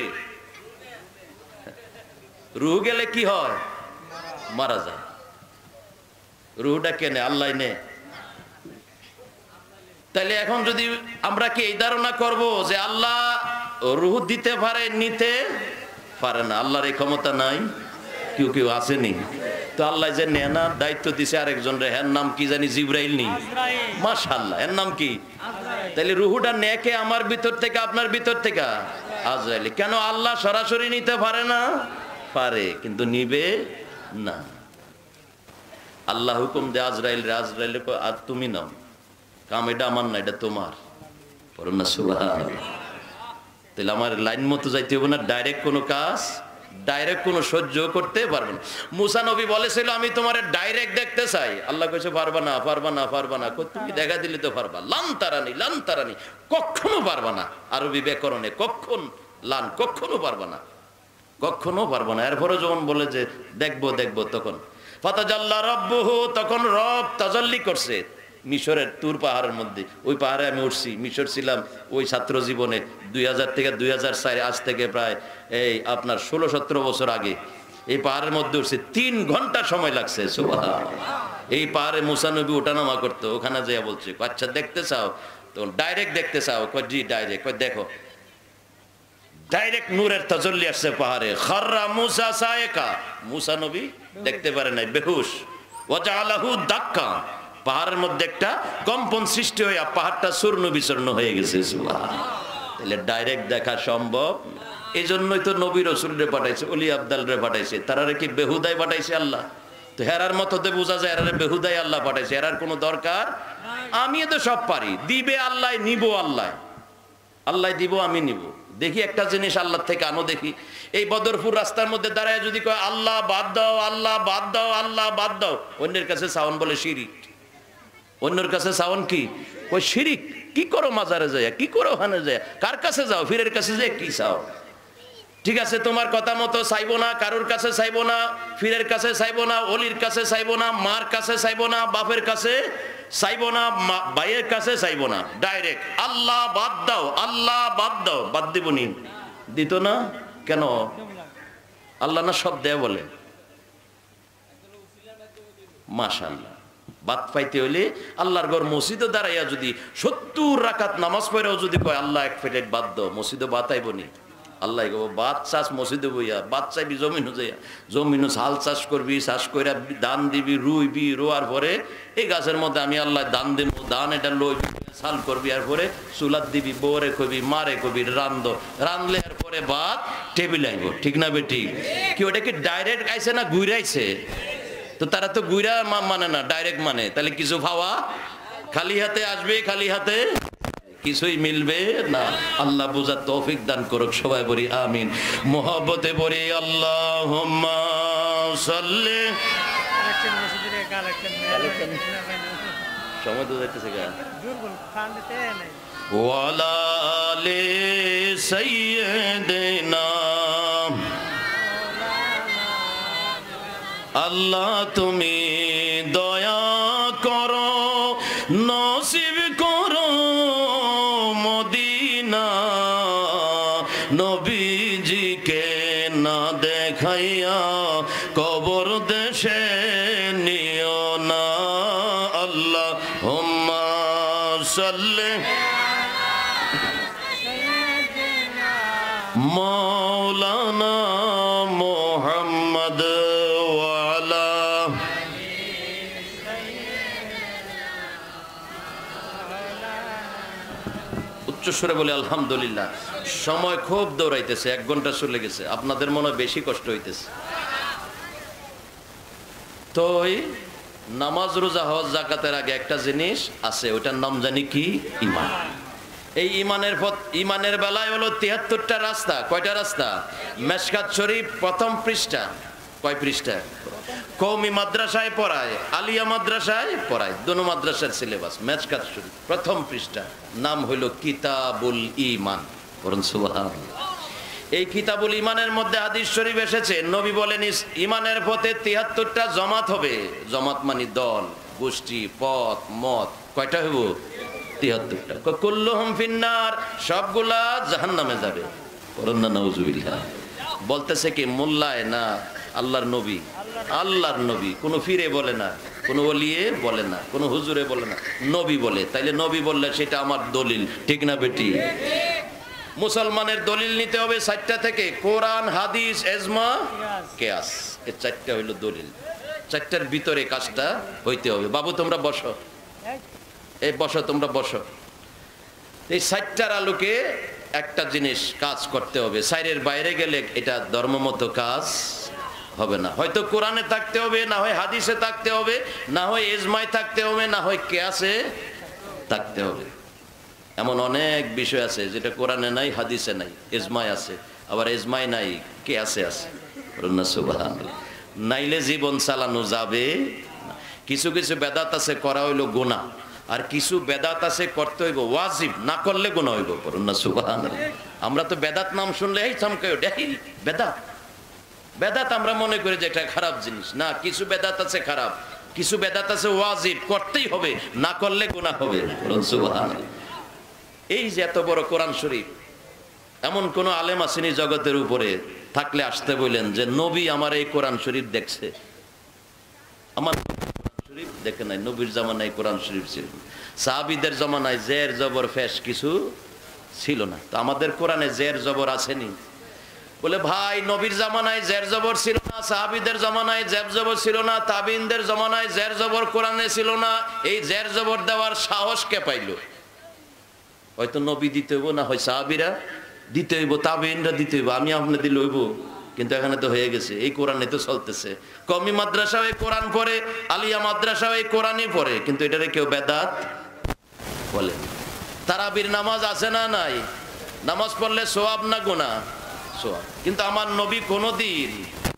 A: রুহ গেলে কি হয়? মারা যায়। রুহটা কেনে? আল্লাহ নে। তাহলে এখন যদি আমরা কি এই ধারণা করব যে আল্লাহ রুহ দিতে পারে, নিতে পারে না? আল্লাহর এই ক্ষমতা নাই? কেউ কেউ আসেনি তো আল্লাহ যে নেনার দায়িত্ব দিছে আরেকজন রে, এর নাম কি জানি? জিবরাইল নি? মাশাআল্লাহ, এর নাম কি? তাহলে রুহুটা নেকে আমার ভিতর থেকে, আপনার ভিতর থেকে আজরাইল। কেন আল্লাহ সরাসরি নিতে পারে না? পারে, কিন্তু নিবে না। আল্লাহ হুকুম দে আজরাইল রে, আজরাইল আর তুমি নাও, কাম এটা আমার না, এটা তোমার। বলুন না সুবহানাল্লাহ। তাহলে আমার লাইন মতো যাইতে হবে না, ডাইরেক্ট কোনো কাজ, ডাইরেক্ট কোনো সহ্য করতে পারবে না। মুসা নবী বলেছিল আমি তোমার ডাইরেক্ট দেখতে চাই, আল্লাহ কইছে পারবা না, পারবা না, পারবা না। তুমি দেখা দিলে তো পারবা। লান তারানি, লান তারানি, কখনো পারবা না। আরবি ব্যাকরণে কখন লান, কখনো পারবা না, কখনো পারবো না। এরপরে যখন বলে যে দেখবো দেখবো, তখন ফাতাজাল্লা রাব্বুহু, তখন রব তাজাল্লি করছে মিশরের তুর পাহাড়ের মধ্যে। ওই পাহাড়ে আমি উঠছি, মিশর ছিলাম ওই ছাত্র জীবনে দুই হাজার থেকে দুই হাজার চার, আজ থেকে প্রায় এই আপনার ষোলো সতেরো বছর আগে এই পাহাড়ের মধ্যে উঠছি। তিন ঘন্টা সময় লাগছে। সুবহানাল্লাহ। এই পাহাড়ে মুসা নবী ওঠানামা করতো, ওখানে যেয়ে বলছে আচ্ছা দেখতে চাও? তখন ডাইরেক্ট দেখতে চাও? কয় জি ডাইরেক্ট। কয় দেখো, ডাইরেক্ট নূরের তাজাল্লি আসছে পাহাড়ে। খাররা মুসা সায়েকা, মুসা নবী দেখতে পারে নাই, বেহুশ। ওয়াজালাহু দাক্কা, পাহাড়ের মধ্যে একটা কম্পন সৃষ্টি হয়ে পাহাড়টা চূর্ণ বিচূর্ণ হয়ে গেছে। সুবহানাল্লাহ। তাহলে ডাইরেক্ট দেখা সম্ভব। এই জন্যই তো নবী রাসূল রে পাঠাইছে, ওলি আবদাল রে পাঠাইছে। তারা কি বেহুদাই পাঠাইছে আল্লাহ? তো হেরার মতো তো বোঝা যায় এরারে বেহুদাই আল্লাহ পাঠাইছে, এরার কোনো দরকার। আমি তো সব পারি, দিবে আল্লাহ, নিব আল্লাহ, আল্লাহ দিব, আমি নিব। দেখি একটা জিনিস আল্লাহ থেকে আনো দেখি। এই বদরপুর রাস্তার মধ্যে দাঁড়ায় যদি কয় আল্লাহ বাদ দাও, আল্লাহ বাদ দাও, আল্লাহ বাদ দাও, অন্যের কাছে সাউন বলে শিরিক। অন্যের কাছে সাউন কি? ওই শিরিক। কি করো মাজারে যায়? কি করো ওখানে যায়? কার কাছে যাও? ফিরের কাছে যায় কি চাও? ঠিক আছে, তোমার কথা মতো চাইবো না, কারোর কাছে চাইবো না, ফিরের কাছে চাইবো না, অলির কাছে চাইবো না, মার কাছে চাইবো না, বাপের কাছে চাইবো না, ভাইয়ের কাছে চাইবো না, ডাইরেক্ট আল্লাহ বাদ দাও, আল্লাহ বাদ দাও। বাদ দিবনি, দিত না কেন? আল্লাহ না সব দেয় বলে। মাশাআল্লাহ, বাদ পাইতে হইলে আল্লাহর ঘর মসজিদে দাঁড়াইয়া যদি সত্তর রাকাত নামাজ পড়েও যদি কয় আল্লাহ এক প্লেট বাদ দাও, মসজিদে বাতাইবনি। আল্লাহ গো বাদ চাষ মসজিদে বইয়া, বাদ চাইবি জমিনও যাইয়া, জমিনও হাল চাষ করবি, চাষ করে ধান দিবি, রুইবি, রোয়ার পরে এই গাছের মধ্যে আমি আল্লাহ দান দিব, ধান এটা লইবি, সাল করবি, আর পরে চুলাত দিবি, বউরে কবি, মারে কবি, রান্ধ, রান্ধলে আর পরে ভাত টেবিল আইব। ঠিক না বেটি? কি ওটা কি ডাইরেক্ট আইছে না ঘুরাইছে? তো তারা তো গুইরা মানে না, ডাইরেক্ট মানে। তাহলে কিছু খাওয়া খালি হাতে আসবে, খালি হাতে কিছুই মিলবে না। আল্লাহ বুঝার তৌফিক দান করুক, সবাই বলি আমিন। মোহব্বতে বলি আল্লাহুম্মা সাল্লি। সময় তো যাইতেছে গা। ওয়ালা আলি সাইয়্যিদিনা। আল্লাহ তুমি দয়া করো, নসিব করো মদিনা, নবীজিকে না দেখাইয়া কবর দেশে নিও না। আল্লাহুম্মা সাল্লি মাওলানা মুহাম্মদ উচ্চস্বরে বলে আলহামদুলিল্লাহ। সময় খুব দৌড়াইতেছে, এক ঘন্টা চলে গেছে, আপনাদের মনে বেশি কষ্ট হইতেছে। তো নামাজ, রোজা, হজ, যাকাতের আগে একটা জিনিস আছে, ওটার নাম জানি কি? ঈমান। এই ঈমানের পথ, ঈমানের বেলায় হলো তিয়াত্তরটা রাস্তা। কয়টা রাস্তা? মেশকাত শরীফ প্রথম পৃষ্ঠা। কয় পৃষ্ঠা? কওমি মাদ্রাসায় পড়ায়, আলিয়া মাদ্রাসায় পড়ায়, দোনো মাদ্রাসার সিলেবাস। মেশকাত শরীফ প্রথম পৃষ্ঠা, নাম হইল কিতাবুল ঈমান। বলুন সুবহানাল্লাহ। এই কিতাবুল ঈমানের মধ্যে হাদিস শরীফ এসেছে, নবী বলেন ঈমানের পথে তিয়াত্তরটা জমাত হবে। জমাত মানে দল, গোষ্ঠী, পথ, মত। কয়টা হইব? তিয়াত্তরটা। কুল্লুহুম ফিন্নার, সবগুলা জাহান্নামে যাবে। বলুন না নাউজুবিল্লাহ। বলতেছে কি? মোল্লায় না, আল্লাহর নবী। আল্লাহর নবী, কোনো ফিরে বলে না, কোনো ওলিয়ে বলে না, কোনো হুজুরে বলে না, নবী বলে। তাইলে নবী বললে সেটা আমার দলিল। ঠিক না বেটি? মুসলমানের দলিল নিতে হবে চারটা থেকে: কোরআন, হাদিস, এজমা, কিয়াস। এই চারটা হইল দলিল। চারটার ভিতরে কাজটা হইতে হবে। বাবু তোমরা বসো, এই বসো, তোমরা বসো। এই চারটার আলোকে একটা জিনিস কাজ করতে হবে। চারের বাইরে গেলে এটা ধর্মমত কাজ হবে না। হয়তো কোরআনে থাকতে হবে, না হয় হাদিসে থাকতে হবে, না হয় এজমায় থাকতে হবে, না হয় কিয়াসে থাকতে হবে। এমন অনেক বিষয় আছে যেটা কোরআনে নাই, হাদিসে নাই, এজমায় আছে, আবার এজমায় নাই, কিয়াসে আছে। সুবহানাল্লাহ। নাইলে জীবন চালানো যাবে না। কিছু কিছু বেদাত আছে করা হইলো গুনাহ, আর কিছু বেদাত আছে করতে হইব ওয়াজিব, না করলে গুনাহ হইব। বলুন না সুবহানাল্লাহ। আমরা তো বেদাত নাম শুনলে এই চমকে দেখি বেদাত, বেদাত আমরা মনে করি যে এটা খারাপ জিনিস। না, কিছু বেদাত আছে খারাপ, কিছু বেদাত আছে ওয়াজিব, করতেই হবে, না করলে গুনাহ হবে। বলুন সুবহানাল্লাহ। এই যে এত বড় কোরআন শরীফ, এমন কোন আলেম আসেনি জগতের উপরে, থাকলে আসতে বললেন যে নবী আমার এই কোরআন শরীফ দেখছে। আমার শরীফ দেখে নাই। নবীর জামানায় কোরআন শরীফ ছিল, সাহাবীদের জামানায় জের জবর ফেশ কিছু ছিল না। তো আমাদের কোরআনে জের জবর আসেনি। বলে ভাই, নবীর জামানায় জের জবর ছিল না, সাহাবীদের জামানায় জের জবর ছিল না, তাবিনদের জামানায় জের জবর কোরআনে ছিল না। এই জের জবর দেওয়ার সাহস কে পাইল? হয়তো নবী দিতে হইব, না হয় সাহাবীরা দিতে হইব, তাবিনরা দিতে হইব, আমি আপনি দিলে হইব। কিন্তু এখানে তো হয়ে গেছে, এই কোরআনে তো চলতেছে। কওমি মাদ্রাসাও এই কোরআন পড়ে, আলিয়া মাদ্রাসাও এই কোরআনই পড়ে, কিন্তু এটারে কেউ বেদাত বলে। তারাবির নামাজ আছে না নাই? নামাজ পড়লে সওয়াব না গুনাহ? সওয়াব। কিন্তু আমার নবী কোনদিন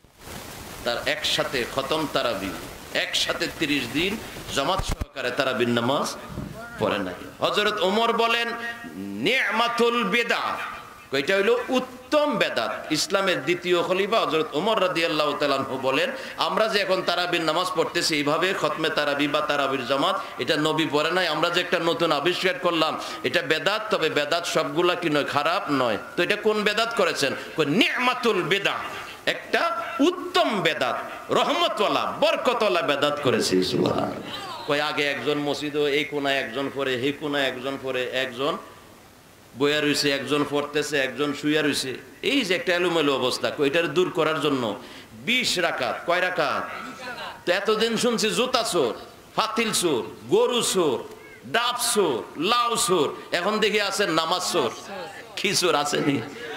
A: তার একসাথে খতম তারাবি, একসাথে তিরিশ দিন জামাত সহকারে তারাবির নামাজ পড়ে নাই। হযরত ওমর বলেন, নি'মাতুল বিদআ, এটা হইল উত্তম বেদাত। ইসলামের দ্বিতীয় খলিফা হযরত ওমর রাদিয়াল্লাহু তাআলা আনহু বলেন, আমরা যে এখন তারাবির নামাজ পড়তেছি এইভাবে খতমে তারাবি বা তারাবির জামাত, এটা নবী পড়ে নাই, আমরা যে একটা নতুন আবিষ্কার করলাম এটা বেদাত। তবে বেদাত সবগুলা কি নয়, খারাপ নয়। তো এটা কোন বেদাত করেছেন? নি'মাতুল বিদআ, একটা উত্তম বেদাত, রহমতওয়ালা বরকতওয়ালা বেদাত করেছে। সুবহানাল্লাহ। কই আগে একজন মসজিদও এই কোনায় একজন পড়ে, এই কোনায় একজন পড়ে, একজন বইয়া রয়েছে, একজন পড়তেছে, একজন শুইয়া রয়েছে, এই যে একটা এলোমেলো অবস্থা, এটার দূর করার জন্য বিশ রাকাত, কয় রাকাত? তো এতদিন শুনছি জুতা চোর, ফাতিল চোর, গরু চোর, ডাব চোর, লাউ চোর, এখন দেখি আছে নামাজ চোর। কি চোর আসেনি?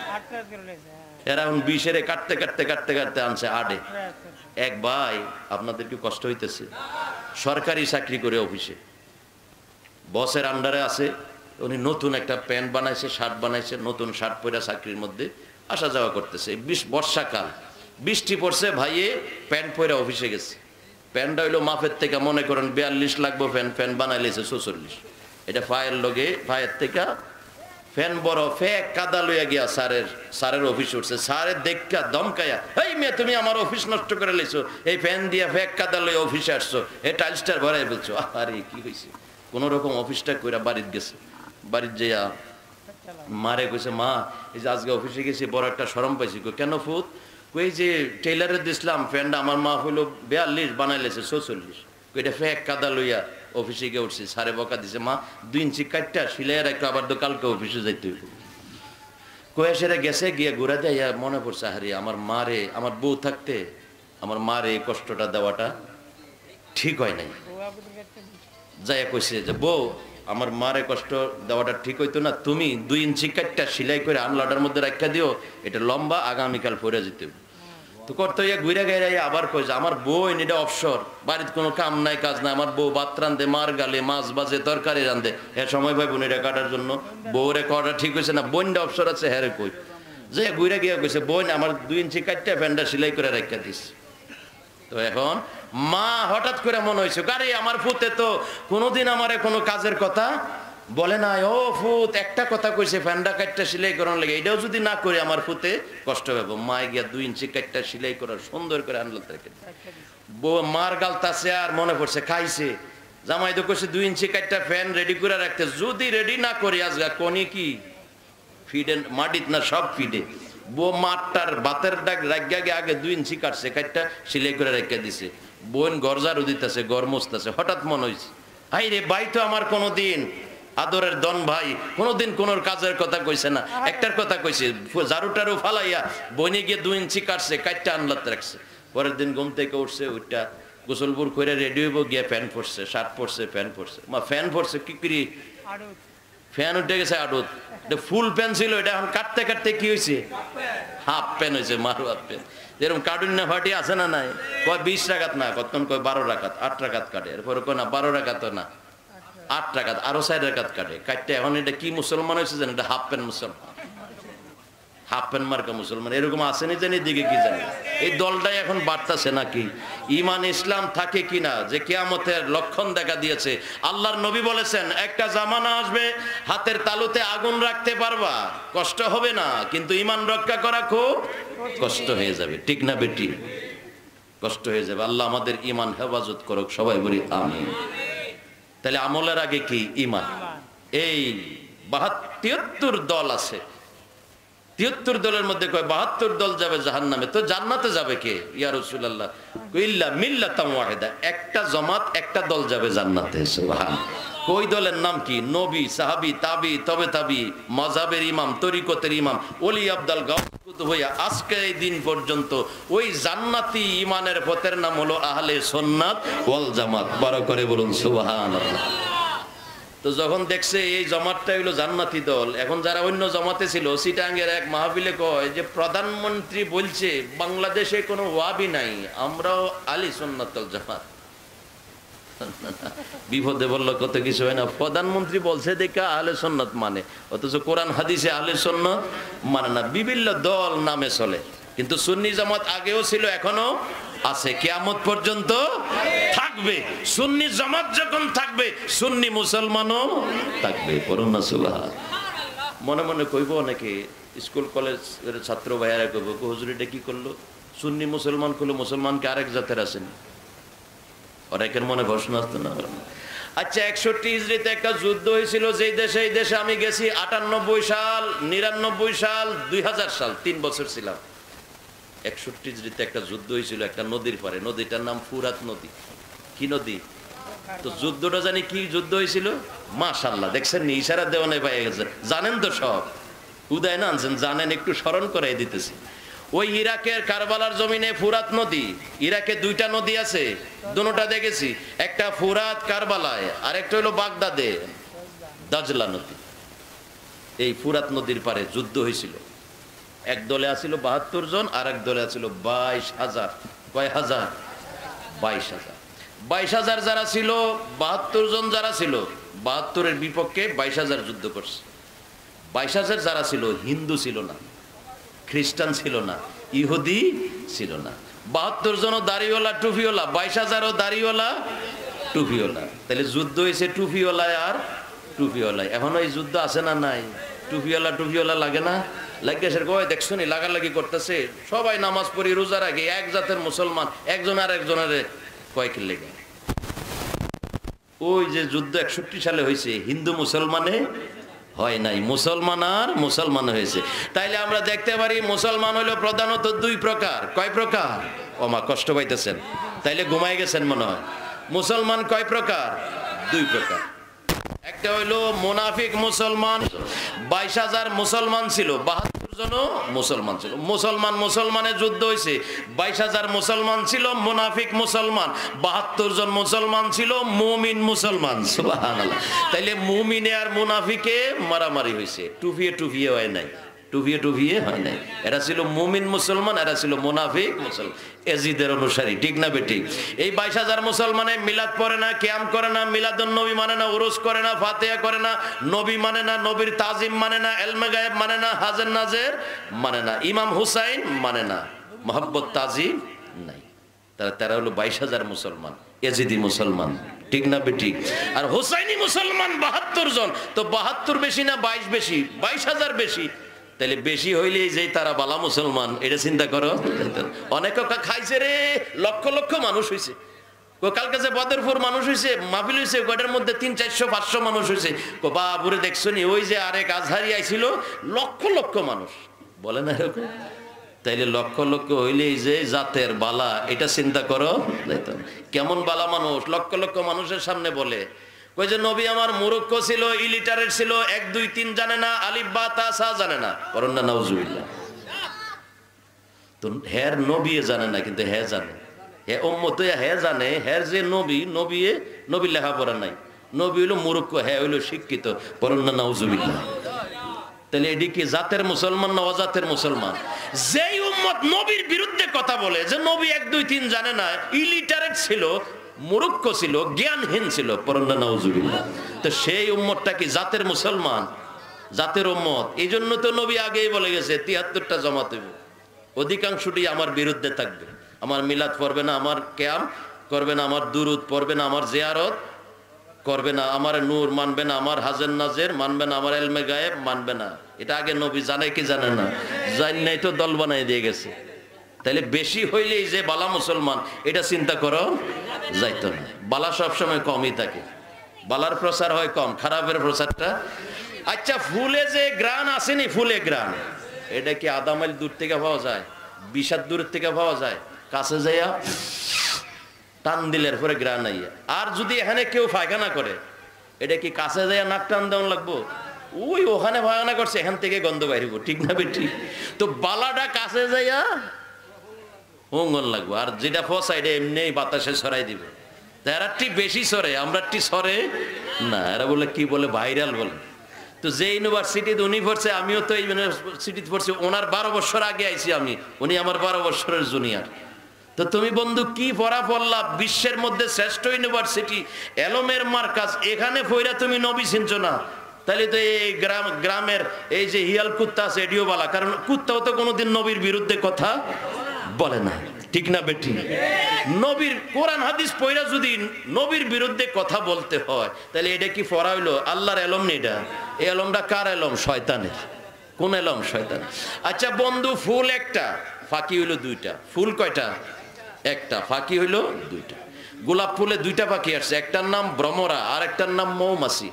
A: এরা এখন বিশের কাটতে কাটতে কাটতে কাটতে আনছে আডে। এক ভাই, আপনাদের কি কষ্ট হইতেছে? সরকারি চাকরি করে অফিসে বসের আন্ডারে আছে, উনি নতুন একটা প্যান্ট বানাইছে, শার্ট বানাইছে, নতুন শার্ট পরে চাকরির মধ্যে আসা যাওয়া করতেছে। বিশ বর্ষাকাল, বৃষ্টি পড়ছে, ভাইয়ে প্যান্ট পরে অফিসে গেছে। প্যান্টটা হইলো মাপের থেকে মনে করেন বিয়াল্লিশ লাগবো, ফ্যান ফ্যান বানাইলেছে ছচল্লিশ। এটা ফায়ের লগে ফায়ের থেকে ফ্যান বড় ফেক কাদা লইয়া গিয়া স্যারের স্যারের অফিস উঠছে। স্যারের দেখা দমকাইয়া, এই মেয়ে তুমি আমার অফিস নষ্ট করে লেছো, এই ফ্যান দিয়া ফেক কাদা লইয়া অফিসে আসছো, এই টাইলসটার ভরাই বলছো। আরে কি হয়েছে? কোন রকম অফিসটা কইরা বাড়িতে গেছে। বাড়ির যাইয়া মারে কইছে, মা এই যে আজকে অফিসে গেছি বড় একটা শরম পাইছি। কেন ফুত? কই যে টেইলারে দিছিলাম প্যান্টটা, আমার মা হইলো বিয়াল্লিশ বানাইলেছে ছচল্লিশ। এটা ফেক কাদা লইয়া অফিসে গিয়ে উঠছি। সারে বকা দিছে, মা দুই ইঞ্চি কাটটা সিলাইয়া রাখতো, আবার তো কালকে অফিসে যাইতে হইব। কয়ে সেরে গেছে, গিয়ে ঘুরা যাইয়া মনে পড়ছে, হারি আমার মারে, আমার বউ থাকতে আমার মারে এই কষ্টটা দেওয়াটা ঠিক হয় নাই। যাইয়া কইছে যে, বউ আমার মারে কষ্ট দেওয়াটা ঠিক হইতো না, তুমি দুই ইঞ্চি কাটটা সিলাই করে আনলাটার মধ্যে রাখা দিও, এটা লম্বা, আগামীকাল পরে যেতে। তো করতে হইয়া ঘুরে গেলে আবার কইছে, আমার বউ এটা অবসর, বাড়িতে কোনো কাম নাই কাজ নাই, আমার বউ ভাত রান্ধে, মার গালে, মাছ বাজে, তরকারি রান্ধে, এ সময় ভাই বোন এটা কাটার জন্য বউরে কটা ঠিক হয়েছে না, বোনটা অবসর আছে, হ্যাঁ রে কই। যে ঘুরে গিয়া কইছে, বোন আমার দুই ইঞ্চি কাটটা প্যান্টটা সিলাই করে রাখা দিস। তো এখন মা হঠাৎ করে মনে হয়েছে, আরে আমার ফুতে তো কোনোদিন আমারে কোনো কাজের কথা বলে না, ও ফুত একটা কথা কইছে ফ্যান্ডা কাটটা সিলাই করার লাগে, এটাও যদি না করে আমার ফুতে কষ্ট পাবো। মায় গিয়া দুই ইঞ্চি কাটটা সিলাই করার সুন্দর করে আনলো তাকে। বউ মার গালতাছে, আর মনে পড়ছে খাইছে। জামাই তো কইছে দুই ইঞ্চি কাটটা ফ্যান রেডি করে রাখতে, যদি রেডি না করি আজগা কোনি কি ফিডে মাটিত না সব ফিডে। বউ মাঠটার বাতের ডাক রাখিয়া গিয়ে আগে দুই ইঞ্চি কাটছে, কাটটা সিলাই করে রেখে দিছে। বোন গরজারু দিতেছে, গর মুছতেছে। হঠাৎ মনে হয়েছে, হাই রে ভাই তো আমার কোনোদিন আদরের দন ভাই কোনোদিন কোন কাজের কথা কইছে না, একটার কথা কইছে, ঝাড়ুটারু ফালাইয়া বইনে গিয়ে দুই ইঞ্চি কাটছে, কাটটা আনলাতে রাখছে। পরের দিন ঘুম থেকে উঠছে, ওইটা গোসলপুর করে রেডি হইব, গিয়ে প্যান্ট পরছে, শার্ট পরছে, প্যান্ট পরছে। মা ফ্যান পরছে কি করি, ফ্যান উঠে গেছে আড়ুত। ফুল প্যান্ট ছিল, এটা এখন কাটতে কাটতে কি হয়েছে, হাফ প্যান্ট হয়েছে, মারু হাফ প্যান্ট। যেরকম কার্টুন না ফাটি আছে না নাই, কয় বিশ রাকাত না, কতক্ষণ কয় বারো রাকাত, আট রাকাত কাটে। এরপরে কয় না বারো রাকাত না, আট রাকাত, আরো চার রাকাত কাটে। কাটতে এখন এটা কি মুসলমান হয়েছে জানেন, এটা হাফ প্যান্ট মুসলমান, হাফ প্যান্ট মার্কা মুসলমান। এরকম আসেনি জানি, দিকে কি জানি। এই দলটাই এখন বাড়তেছে নাকি, ইমান ইসলাম থাকে কিনা, যে কিয়ামতের লক্ষণ দেখা দিয়েছে। আল্লাহর নবী বলেছেন, একটা জামানা আসবে হাতের তালুতে আগুন রাখতে পারবা, কষ্ট হবে না, কিন্তু ইমান রক্ষা করা খুব কষ্ট হয়ে যাবে। ঠিক না বেটি? কষ্ট হয়ে যাবে। আল্লাহ আমাদের ইমান হেফাজত করুক, সবাই বলি আমিন। তাহলে আমলের আগে কি ইমান। এই বাহাত্তর দল আছে, তিয়াত্তর দলের মধ্যে কয় বাহাত্তর দল যাবে জাহান্নামে, তো জান্নাতে যাবে কে ইয়া রাসূলুল্লাহ? ইল্লা মিল্লাতাম ওয়াহিদা, একটা জামাত একটা দল যাবে জান্নাতে। সুবহানাল্লাহ। ওই দলের নাম কি? নবী, সাহাবী, তাবি, তবে তাবি, মাযহাবের ইমাম, তরিকতের ইমাম, ওলি আব্দাল গাউস হইয়া আজকে এই দিন পর্যন্ত ওই জান্নাতি ইমানের পথের নাম হলো আহলে সুন্নাত ওয়াল জামাত। বড় করে বলুন সুবহানাল্লাহ। তো যখন দেখছে এই জামাতটা হইলো জান্নাতি দল, এখন যারা অন্য জামাতে ছিল, সিটাঙ্গের এক মাহফিলে কয় যে প্রধানমন্ত্রী বলছে বাংলাদেশে কোনো ওয়াবি নাই, আমরাও আহলে সুন্নাত ওয়াল জামাত। বিপদে বললো কত কিছু হয় না, প্রধানমন্ত্রী বলছে দেখা আহলে সুন্নাত মানে, অথচ কোরআন হাদিসে আহলে সুন্নাত মানে না, বিভিন্ন দল নামে চলে। কিন্তু সুন্নি জামাত আগেও ছিল, এখনো আছে, কিয়ামত পর্যন্ত থাকবে। সুন্নি জামাত যখন থাকবে, সুন্নি মুসলমানও থাকবে। পড়ুন না সুবহানাল্লাহ। মনে মনে কইব অনেকে, স্কুল কলেজের ছাত্র ভাইয়ারা কইব হুজুর এটা কি করলো? সুন্নি মুসলমান করলো, মুসলমানকে আরেক জাতের আসেনি, অনেকের মনে প্রশ্ন আসতো না? আচ্ছা, একষট্টি হিজরিতে একটা যুদ্ধ হয়েছিল যেই দেশে, এই দেশে আমি গেছি আটানব্বই সাল, নিরানব্বই সাল, দুই হাজার সাল, তিন বছর ছিলাম। একষট্টি হিজরিতে একটা যুদ্ধ হয়েছিল একটা নদীর পারে, নদীটার নাম ফুরাত নদী। কি নদী? তো যুদ্ধটা জানি কি যুদ্ধ হয়েছিল? মাশাআল্লাহ, দেখছেন নি, ইশারা দেওয়া নেই পাই গেছে, জানেন তো সব, উদয় না আনছেন, জানেন, একটু স্মরণ করাই দিতেছি। ওই ইরাকের কারবালার জমিনে ফুরাত নদী, ইরাকে দুইটা নদী আছে, দুটোটা দেখেছি, একটা ফুরাত কারবালায় আর একটা হলো বাগদাদে দাজলা নদী। এই ফুরাত নদীর পারে যুদ্ধ হয়েছিল। এক দলে আছিল বাহাত্তর জন, আর এক দলে আছিল বাইশ হাজার। কয় হাজার? বাইশ হাজার। বাইশ হাজার যারা ছিল, বাহাত্তর জন যারা ছিল, বাহাত্তরের বিপক্ষে বাইশ হাজার যুদ্ধ করছে। বাইশ হাজার যারা ছিল হিন্দু ছিল না, খ্রিস্টান ছিল না, ইহুদি ছিল না। বাহাত্তর জন দাড়িওয়ালা টুপিওয়ালা, বাইশ হাজারও দাড়িওয়ালা টুপিওয়ালা। তাহলে যুদ্ধ হয়েছে টুপিওয়ালায় আর টুপিওয়ালায়। এখনো এই যুদ্ধ আছে না নাই? টুপিওয়ালা টুপিওয়ালা লাগে না? লাগে সে কয় দেখছো নি লাগালাগি করতেছে, সবাই নামাজ পড়ি রোজা রাখি, এক জাতের মুসলমান, একজন আর একজনের কয়েক লেগে। ওই যে যুদ্ধ একষট্টি সালে হয়েছে, হিন্দু মুসলমানে হয় নাই, মুসলমান আর মুসলমান হয়েছে। তাইলে আমরা দেখতে পারি মুসলমান হইল প্রধানত দুই প্রকার। কয় প্রকার? ওমা কষ্ট পাইতেছেন, তাইলে ঘুমাই গেছেন মনে হয়। মুসলমান কয় প্রকার? দুই প্রকার। একটা হইল মুনাফিক মুসলমান, বাইশ হাজার মুসলমান ছিল, বাহাত্তর জন মুসলমান ছিল। মুসলমান মুসলমানের যুদ্ধ হয়েছে, বাইশ হাজার মুসলমান ছিল মুনাফিক মুসলমান, বাহাত্তর জন মুসলমান ছিল মুমিন মুসলমান। সুবহানাল্লাহ। তাইলে মুমিনে আর মুনাফিকে মারামারি হয়েছে, টুফিয়ে টুফিয়ে হয় নাই, টুফিয়ে টুফিয়ে হয় নাই। এরা ছিল মুমিন মুসলমান, এরা ছিল মুনাফিক মুসলমান, এজিদের অনুসারী। ঠিক না বেঠিক? এই বাইশ হাজার মুসলমানে মিলাদ পড়ে না, কিয়াম করে না, মিলাদুন নবী মানে না, উরুস করে না, ফাতিহা করে না, নবী মানে না, নবীর তাজিম মানে না, ইলমে গায়েব মানে না, হাজের নাজের মানে না, ইমাম হুসাইন মানে না, মোহাব্বত তাজিম নাই। তারা তারা হলো বাইশ হাজার মুসলমান, এজিদি মুসলমান। ঠিক না বেঠিক? আর হুসাইনি মুসলমান বাহাত্তর জন। তো বাহাত্তর বেশি না বাইশ বেশি? বাইশ হাজার বেশি। তাহলে বেশি হইলেই যে তারা বালা মুসলমান, এটা চিন্তা করো। অনেক খাইছে রে, লক্ষ লক্ষ মানুষ হয়েছে। কালকে যে বদরপুর মানুষ হয়েছে, মাহফিল হয়েছে, গোটার মধ্যে তিন চারশো পাঁচশো মানুষ হয়েছে। বাবুরে দেখছো নি, ওই যে আরেক আজহারি আইছিল, লক্ষ লক্ষ মানুষ। বলে না এরকম? তাইলে লক্ষ লক্ষ হইলেই যে জাতের বালা, এটা চিন্তা করো। কেমন বালা মানুষ লক্ষ লক্ষ মানুষের সামনে বলে, কই যে নবী আমার মূর্খ ছিল, ইলিটারেট ছিল, এক দুই তিন জানে না, আলিফ বা তা সা জানে না। করুন না নাউজুবিল্লাহ। তো হের নবী জানে না, কিন্তু হে জানে, হে উম্মত হে জানে, হের যে নবী, নবী নবী লেখাপড়া নাই, নবী হইলো মূর্খ, হে হইলো শিক্ষিত। করুন না নাউজুবিল্লাহ। তাহলে এটি কি জাতের মুসলমান না অজাতের মুসলমান? যেই উম্মত নবীর বিরুদ্ধে কথা বলে, যে নবী এক দুই তিন জানে না, ইলিটারেট ছিল, মূর্খ ছিল, জ্ঞানহীন ছিল, পরনা নাউজুবিল্লাহ, তো সেই উম্মতটা কি জাতের মুসলমান? জাতের উম্মত। এই জন্য তো নবী আগেই বলে গেছে তিয়াত্তরটা জমাত হইব, অধিকাংশটি আমার বিরুদ্ধে থাকবে। আমার মিলাদ পড়বে না, আমার কিয়াম করবে না, আমার দুরুদ পড়বে না, আমার জিয়ারত করবে না, আমার নূর মানবে না, আমার হাজের নাজের মানবে না, আমার ইলমে গায়েব মানবে না। এটা আগে নবী জানে কি জানে না? জান নাই তো দল বানাই দিয়ে গেছে। তাহলে বেশি হইলেই যে বালা মুসলমান, এটা চিন্তা করো যাইতো না। বালা সবসময় কমই থাকে, বালার প্রচার হয় কম, খারাপের প্রচারটা। আচ্ছা, ফুলে যে গ্রান আসেনি, ফুলে গ্রান, এটা কি আধা মাইল দূর থেকে পাওয়া যায়? বিশ হাত দূর থেকে পাওয়া যায়? কাছে যাইয়া টান দিলের পরে গ্রান আইয়া। আর যদি এখানে কেউ পায়খানা করে, এটা কি কাছে যাইয়া নাক টান দেওয়া লাগবো? ওই ওখানে পায়খানা করছে, এখান থেকে গন্ধ বাইরব। ঠিক না বেটি? তো বালাটা কাছে যাইয়া অঙ্গন লাগবো, আর যেটা ফসা এটা এমনি বাতাসে ছড়াই দিবে। এরাটি বেশি সরে, আমরাটি সরে না। এরা বলে কি বলে, ভাইরাল বলে। তো যে ইউনিভার্সিটিতে উনি পড়ছে, আমিও তো এই ইউনিভার্সিটিতে পড়ছি, ওনার বারো বছর আগে আইছি আমি, উনি আমার বারো বছরের জুনিয়র। তো তুমি বন্ধু কি পড়া পড়লা, বিশ্বের মধ্যে শ্রেষ্ঠ ইউনিভার্সিটি, এলমের মার্কাজ, এখানে পড়া তুমি নবী চিনছো না? তাহলে তো এই গ্রাম গ্রামের এই যে হিয়াল কুত্তা আছে, এডিও বালা, কারণ কুত্তাও তো কোনোদিন নবীর বিরুদ্ধে কথা বলে না। ঠিক না বেটি? নবীর কোরআন হাদিস পড়া যদি নবীর বিরুদ্ধে কথা বলতে হয়, তাহলে এটা কি পড়া হইলো? আল্লাহর এলম নেই, এটা এই এলমটা কার এলম? শয়তানের। কোন এলম শয়তান। আচ্ছা বন্ধু, ফুল একটা, ফাঁকি হইলো দুইটা। ফুল কয়টা? একটা, ফাঁকি হইলো দুইটা। গোলাপ ফুলে দুইটা ফাঁকি আসছে, একটার নাম ভ্রমরা আর একটার নাম মৌমাছি।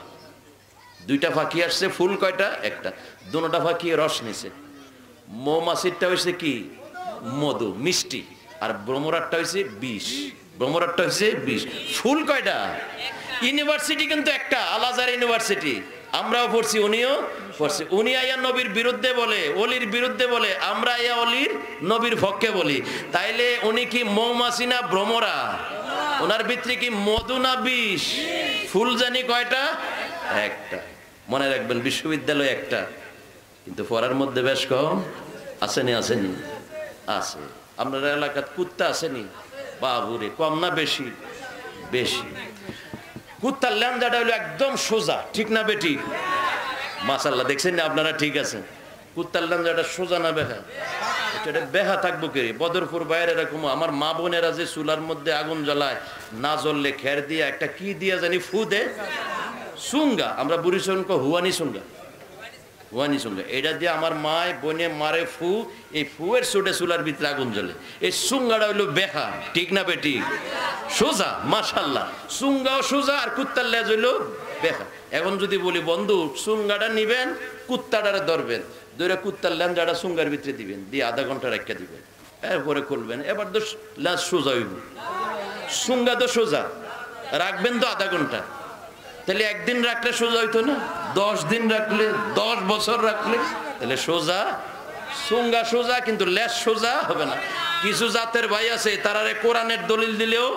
A: দুইটা ফাঁকি আসছে, ফুল কয়টা? একটা। দুটোটা ফাঁকি রস নিছে। মৌমাছিরটা হয়েছে কি? মধু, মিষ্টি। আর ভ্রমরারটা হয়েছে বিষ। ভ্রমরারটা হয়েছে বিষ। ফুল কয়টা? ইউনিভার্সিটি কিন্তু একটা, আল আজহার ইউনিভার্সিটি। আমরাও পড়ছি, উনিও পড়ছি। উনি আইয়া নবীর বিরুদ্ধে বলে, অলির বিরুদ্ধে বলে, আমরা আইয়া অলির নবীর পক্ষে বলি। তাইলে উনি কি মৌমাছি না ভ্রমরা? ওনার ভিতরে কি মধু না বিষ? ফুল জানি কয়টা? একটা। মনে রাখবেন, বিশ্ববিদ্যালয় একটা, কিন্তু পড়ার মধ্যে বেশ কম। আসেনি? আসেনি? আছে। আপনার এলাকার কুত্তা আসেনি? বাবুরে, কম না বেশি? বেশি। কুত্তার ল্যাঞ্জাটা হলো একদম সোজা, ঠিক না বেটি? মাশাআল্লাহ, দেখছেন না আপনারা? ঠিক আছে। কুত্তার ল্যাঞ্জাটা সোজা না বেহা? এটা বেহা থাকবো কে? বদরপুর বাইরে এরকম আমার মা বোনেরা যে চুলার মধ্যে আগুন জ্বালায়, না জ্বললে খের দিয়ে একটা কি দিয়ে জানি ফু দে, সুঙ্গা। আমরা বুড়ি সঙ্গ হুয়ানি সুঙ্গা, হুয়ানি সুঙ্গা। এটা দিয়ে আমার মায় বোনে মারে ফু, এই ফুয়ের সুটে চুলার ভিতরে আগুন জ্বলে। এই সুঙ্গাটা হইলো বেহা, ঠিক না বেটি? সোজা, মাশাআল্লাহ। সুঙ্গাও সোজা আর কুত্তার লেজ হইলো বেহা। এখন যদি বলি বন্ধু সুঙ্গাটা নিবেন, কুত্তাটারে ধরবেন, ধরে কুত্তার ল্যাঞ্জাটা সুঙ্গার ভিতরে দিবেন, দিয়ে আধা ঘন্টা রেখে দিবেন, এরপরে খুলবেন। এবার তো ল্যাজ সোজা হইব, সুঙ্গা তো সোজা, রাখবেন তো আধা ঘন্টা। তাহলে একদিন রাখলে সোজা হইতো না? দশ দিন রাখলে, দশ বছর রাখলে, তাহলে সোজা। সুঙ্গা সোজা, কিন্তু লেজ সোজা হবে না। কিছু জাতের ভাই আছে, তারারে কোরআনের দলিল দিলেও,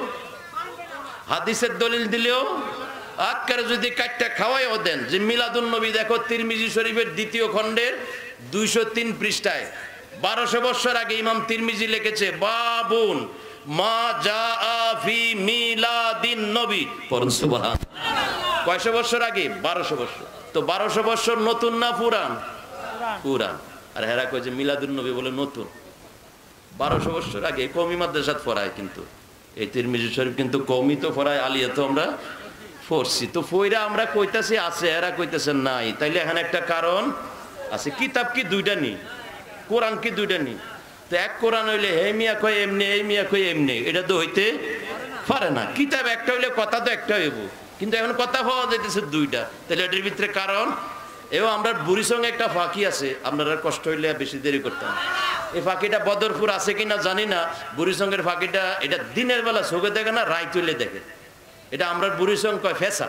A: হাদিসের দলিল দিলেও, আজকারে যদি কাটটা খাওয়াইও দেন, যে মিলাদুন নবী দেখো তিরমিজি শরীফের দ্বিতীয় খণ্ডের দুইশো তিন পৃষ্ঠায় বারোশো বছর আগে ইমাম তিরমিজি লিখেছে, বাবুন মা জা ফি মিলাদিন নবী। পড়ুন সুবহান। কয়শো বছর আগে? বারোশো বছর। তো বারোশো বছর নতুন না পুরান? পুরান। আর হেরা কয় যে মিলাদুন নবী বলে নতুন। বারোশো বছর আগে কওমি মাদ্রাসাত পড়ায়, কিন্তু এই তিরমিজি শরীফ কিন্তু কওমি তো পড়ায়, আলিয়া তো আমরা পড়ছি। তো ফইরা আমরা কইতাছি আছে, এরা কইতেছেন নাই। তাইলে এখানে একটা কারণ আছে। কিতাব কি দুইটা নি? কোরআন কি দুইটা নি? তো এক কোরআন হইলে হে মিয়া কয় এমনি, এই মিয়া কয় এমনি, এটা তো হইতে পারে না। কিতাব একটা হইলে কথা তো একটা হইব, কিন্তু এখন কথা পাওয়া যাইতেছে দুইটা। তাহলে এটার ভিতরে কারণ। এবং আমরা বুড়ির সঙ্গে একটা ফাঁকি আছে, আপনারা কষ্ট হইলে বেশি দেরি করতাম। এই ফাঁকিটা বদরপুর আছে কিনা জানি না। বুড়ির সঙ্গের ফাঁকিটা, এটা দিনের বেলা চোখে দেখে না, রায় চলে দেখে। এটা আমরা বুড়ির সঙ্গে কয় ফেসা।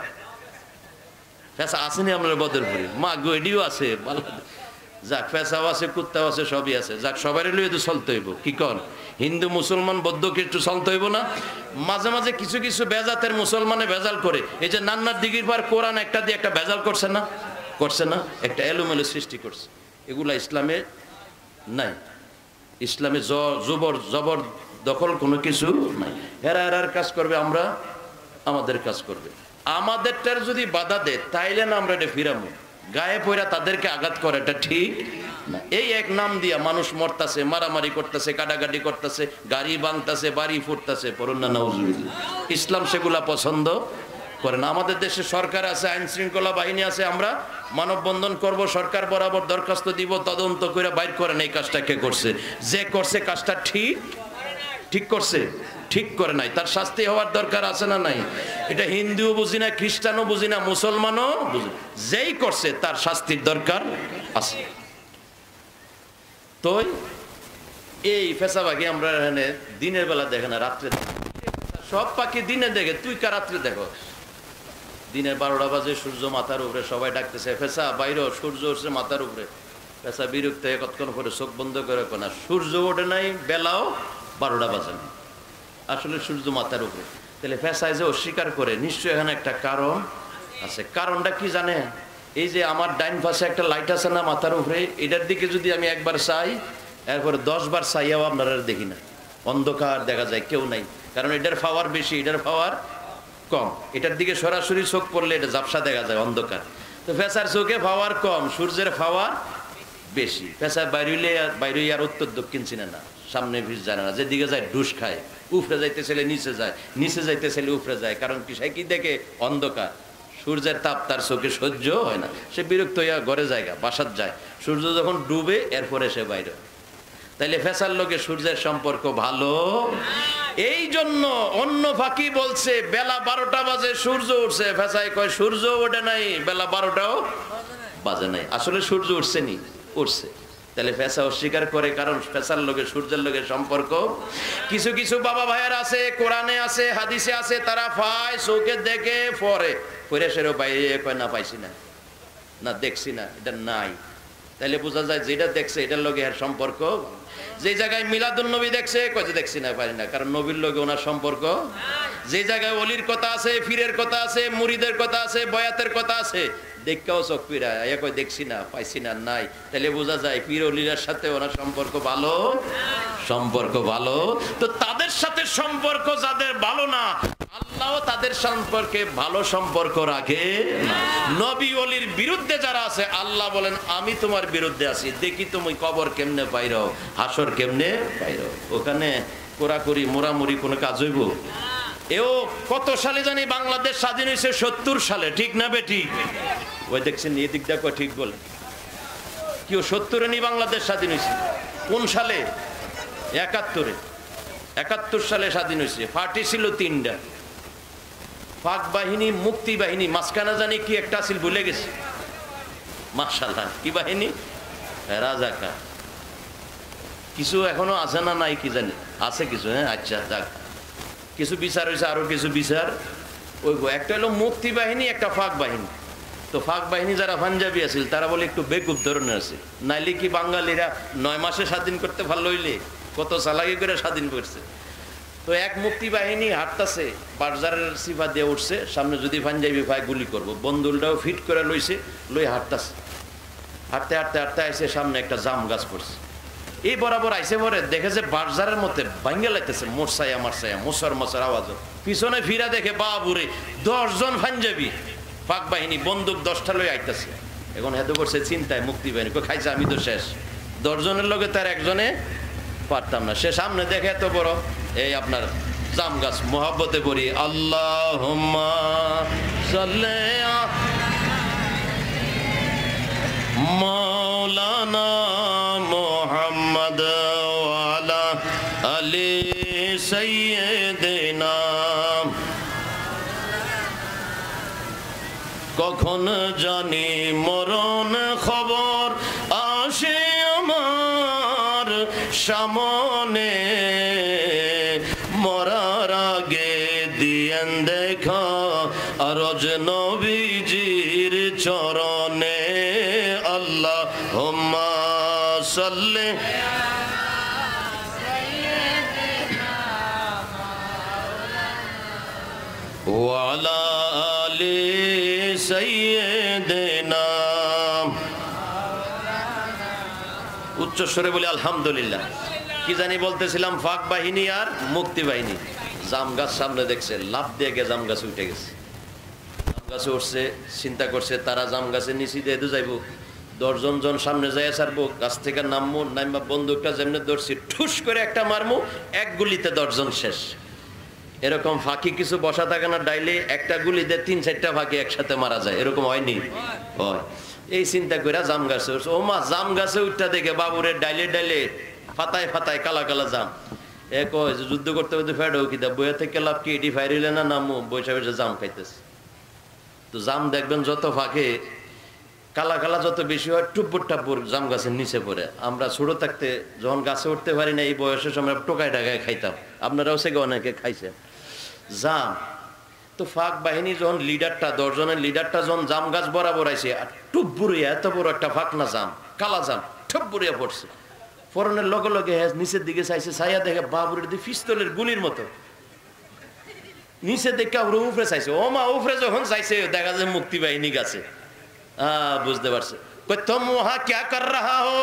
A: ফেসা আসেনি আপনার বদরপুরে? মা গো, এডিও আছে। যাক, ফেসাও আছে, কুত্তাও আছে, সবই আছে। যাক, সবাই লইয়ে তো চলতে হইব। কি কর? হিন্দু মুসলমান বৌদ্ধ কিছু চলতে হইব না? মাঝে মাঝে কিছু কিছু বেজাতের মুসলমানে ভেজাল করে। এই যে নান্নার দিঘির পার কোরআন একটা দিয়ে একটা ভেজাল করছে না? করছে না? একটা এলোমেলো সৃষ্টি করছে। এগুলা ইসলামে নাই। ইসলামে জবর জবর দখল কোনো কিছু নাই। হেরা হেরার কাজ করবে, আমরা আমাদের কাজ করবে। আমাদেরটার যদি বাধা দেয় তাইলে না আমরা এটা ফিরামো। গায়ে পয়রা তাদেরকে আঘাত করে, এটা ঠিক না। এই এক নাম দিয়া মানুষ মরতাছে, মারামারি করতেছে, কাটাকাটি করতেছে, গাড়ি ভাঙতেছে, বাড়ি ফুটতেছে। পড়ুন না নাউজুবিল্লাহ। ইসলাম সেগুলা পছন্দ করে না। আমাদের দেশে সরকার আছে, আইন শৃঙ্খলা বাহিনী আছে, আমরা মানববন্ধন করব, সরকার বরাবর দরখাস্ত দিব, তদন্ত করে বাইর করেন এই কাজটা কে করছে। যে করছে কাজটা ঠিক ঠিক করছে, ঠিক করে নাই, তার শাস্তি হওয়ার দরকার আছে না নাই? এটা হিন্দুও বুঝি না, খ্রিস্টানও বুঝি না, মুসলমানও বুঝি, যেই করছে তার শাস্তির দরকার আছে। তো এই ফেসা পাখি আমরা এখানে দিনের বেলা দেখে না, রাত্রে সব পাখি দিনে দেখে, তুই কা রাত্রে দেখো? দিনের বারোটা বাজে, সূর্য মাথার উপরে, সবাই ডাকতেছে ফেসা বাইরে, সূর্য উঠছে মাথার উপরে। ফেসা বিরক্ত হয়ে কতক্ষণ করে চোখ বন্ধ করে কোনা, সূর্য ওঠে নাই, বেলাও বারোটা বাজে না, আসলে সূর্য মাথার উপরে। তাহলে ফেসায় যে অস্বীকার করে, নিশ্চয়ই এখানে একটা কারণ আছে। কারণটা কি জানে? এই যে আমার ডাইন পাশে একটা লাইট আছে না মাথার উপরে, এটার দিকে যদি আমি একবার চাই, এরপরে দশ বার চাইয়াও আপনারা দেখি না, অন্ধকার দেখা যায়, কেউ নাই। কারণ এটার পাওয়ার বেশি, এটার পাওয়ার কম। এটার দিকে সরাসরি চোখ পড়লে এটা ঝাপসা দেখা যায়, অন্ধকার। তো ফেসার চোখে পাওয়ার কম, সূর্যের পাওয়ার বেশি। ফেসার বাইরে বাইরে আর উত্তর দক্ষিণ চিনে না, সামনে ভিজ জানে না, যেদিকে যায় ডুস খায়, উপরে যাইতে ছেলে নিচে যায়, নিচে যাইতে ছেলে উপরে যায়। কারণ কি? সে কি দেখে? অন্ধকার। সূর্যের তাপ তার চোখে সহ্য হয় না, সে বিরক্ত হইয়া ঘরে জায়গা বাসাত যায়। সূর্য যখন ডুবে এরপরে সে বাইরে। তাইলে ফেসার লোকে সূর্যের সম্পর্ক ভালো। এই জন্য অন্য ফাঁকি বলছে বেলা বারোটা বাজে সূর্য উঠছে, ফেসায় কয় সূর্য ওঠে নাই, বেলা বারোটাও বাজে নাই। আসলে সূর্য উঠছে নি, উঠছে। তাহলে ফেসা অস্বীকার করে, কারণ ফেসার লোকে সূর্যের লোকে সম্পর্ক। কিছু কিছু বাবা ভাইয়ের আছে, কোরআনে আছে, হাদিসে আছে, তারা পায় চোখে দেখে পরে পরে সেরও বাইরে কয় না পাইছি না, না দেখছি না, এটা নাই। তাইলে বোঝা যায় যেটা দেখছে এটার লোকে এর সম্পর্ক। যে জায়গায় মিলাদুন নবী দেখছে কয় যে দেখছি না, পারি না, কারণ নবীর লোকে ওনার সম্পর্ক। যে জায়গায় অলির কথা আছে, ফিরের কথা আছে, মুরিদের কথা আছে, বয়াতের কথা আছে, দেখেও চোখ পিড়ায় এ কয় দেখছি না, পাইছি না, নাই। তাহলে বোঝা যায় পীর অলির সাথে ওনার সম্পর্ক ভালো, সম্পর্ক ভালো। তো তাদের সাথে সম্পর্ক যাদের ভালো না, আল্লাহ তাদের সম্পর্কে ভালো সম্পর্ক রাখে না। নবী অলির বিরুদ্ধে যারা আছে, আল্লাহ বলেন আমি তোমার বিরুদ্ধে আছি, দেখি তুমি কবর কেমনে পাইরো, হাসর কেমনে পাইরো। ওখানে কোরাকুরি মোরামুরি কোনো কাজ হইব? এও কত সালে জানি বাংলাদেশ স্বাধীন হয়েছে? সত্তর সালে, ঠিক না বেটি? ওই দেখছেন এই দিকটা কয় ঠিক বলে কেউ সত্তরে নি বাংলাদেশ স্বাধীন হয়েছে। কোন সালে? একাত্তরে। একাত্তর সালে স্বাধীন হয়েছে। পার্টি ছিল তিনটা, পাক বাহিনী, মুক্তি বাহিনী, মাঝখানে জানি কি একটা ছিল ভুলে গেছে। মাশাআল্লাহ, কি বাহিনী? রাজাকার। কিছু এখনো আছে না নাই কি জানি, আছে কিছু। হ্যাঁ আচ্ছা, যাক, কিছু বিচার হয়েছে, আরো কিছু বিচার। ওই একটা হলো মুক্তি বাহিনী, একটা ফাঁক বাহিনী। তো ফাঁক বাহিনী যারা পাঞ্জাবি আছিল তারা বলে একটু বেকুব ধরনের আছে, নাইলে কি বাঙালিরা নয় মাসে স্বাধীন করতে ভালো হইলে কত চালাকি করে স্বাধীন করছে। তো এক মুক্তি বাহিনী হাঁটতেছে, বাজারের সিফা দিয়ে উঠছে, সামনে যদি পাঞ্জাবি পায় গুলি করবো, বন্দুলটাও ফিট করে লইছে, লই হাঁটতেছে। হাঁটতে হাঁটতে হাঁটতে আইসে সামনে একটা জাম গাছ পড়ছে। এই বরাবর আইসে পরে দেখে যে বাজারের মধ্যে ভাঙ্গে লাইতেছে, মোরসাইয়া মারসাইয়া মোসর মোসর আওয়াজ। পিছনে ফিরা দেখে বাবুরে দশজন পাঞ্জাবি পাক বাহিনী বন্দুক দশটা লই আইতেছে। এখন হেতু করছে চিন্তায় মুক্তি বাহিনী, খাইছে আমি তো শেষ, দশজনের লোকে তার একজনে পারতাম না। সে সামনে দেখে এত বড় এই আপনার জাম গাছ, মোহাব্বতে পড়ি আল্লাহুম্মা সাল্লি মাওলানা মুহাম্মদ ওয়ালা আলি সাইয়্যিদিনা। কখন জানি মরণ খবর আসে আমার সামনে, মরার আগে দিয়েন দেখা আরজ নবীজির চরণে। আল্লাহুম্মা সাল্লি ওয়ালা আলি সাইয়্যিদিনা। উচ্চস্বরে বলি আলহামদুলিল্লাহ। কি জানি বলতেছিলাম, ফাঁক বাহিনী আর মুক্তি বাহিনী। জাম গাছ সামনে দেখছে, লাফ দিয়ে গিয়ে জাম গাছে উঠে গেছে। জাম গাছে উঠছে, চিন্তা করছে তারা জাম গাছের নিচে দিয়ে যাইব, দশজন জন সামনে যাই ছাড়বো, গাছ থেকে নামবো, নামবা বন্দুকটা যেমনি ধরছি ঠুস করে একটা মারমু, এক গুলিতে দশজন শেষ। এরকম ফাঁকি কিছু বসা থাকে না, ডাইলে একটা গুলি দিয়ে তিন চারটা ফাঁকি একসাথে মারা যায়, এরকম হয়নি? হয়। এই চিন্তা করে জাম গাছে উঠছে। ও মা, জাম গাছে উঠটা দেখে বাবুরের ডাইলে ডাইলে ফাতায় ফাতায় কালা কালা জাম। এ কয় যুদ্ধ করতে করতে ফেড হোক, বইয়া থেকে লাভ কি, এটি ফাইরিলে না নামো, বৈশা বসে জাম খাইতেছে। তো জাম দেখবেন যত ফাঁকে কালা কালা যত বেশি হয়, টুপুর টাপুর জাম গাছের নিচে পড়ে। আমরা ছোট থাকতে যখন গাছে উঠতে পারি না, এই বয়সের সময় টোকায় টাকায় খাইতাম, আপনারাও সে অনেকে খাইছেন জাম। তো ফাঁক বাহিনী যখন লিডারটা, দশজনের লিডারটা যখন জাম গাছ বরাবর আইছে, আর টুপুরিয়া এত বড় একটা ফাঁক না জাম, কালা জাম ঠুপুরিয়া পড়ছে। ফরনের লগে লগে নিচের দিকে চাইছে, চাইয়া দেখে বাবুরের দিকে পিস্তলের গুলির মতো। নিচে দেখে আবার উপরে চাইছে, ও মা, উপরে যখন চাইছে দেখা যায় মুক্তি বাহিনী গাছে। হ্যাঁ, বুঝতে পারছে। কই তুম ওহা ক্যা কর রাহা হো?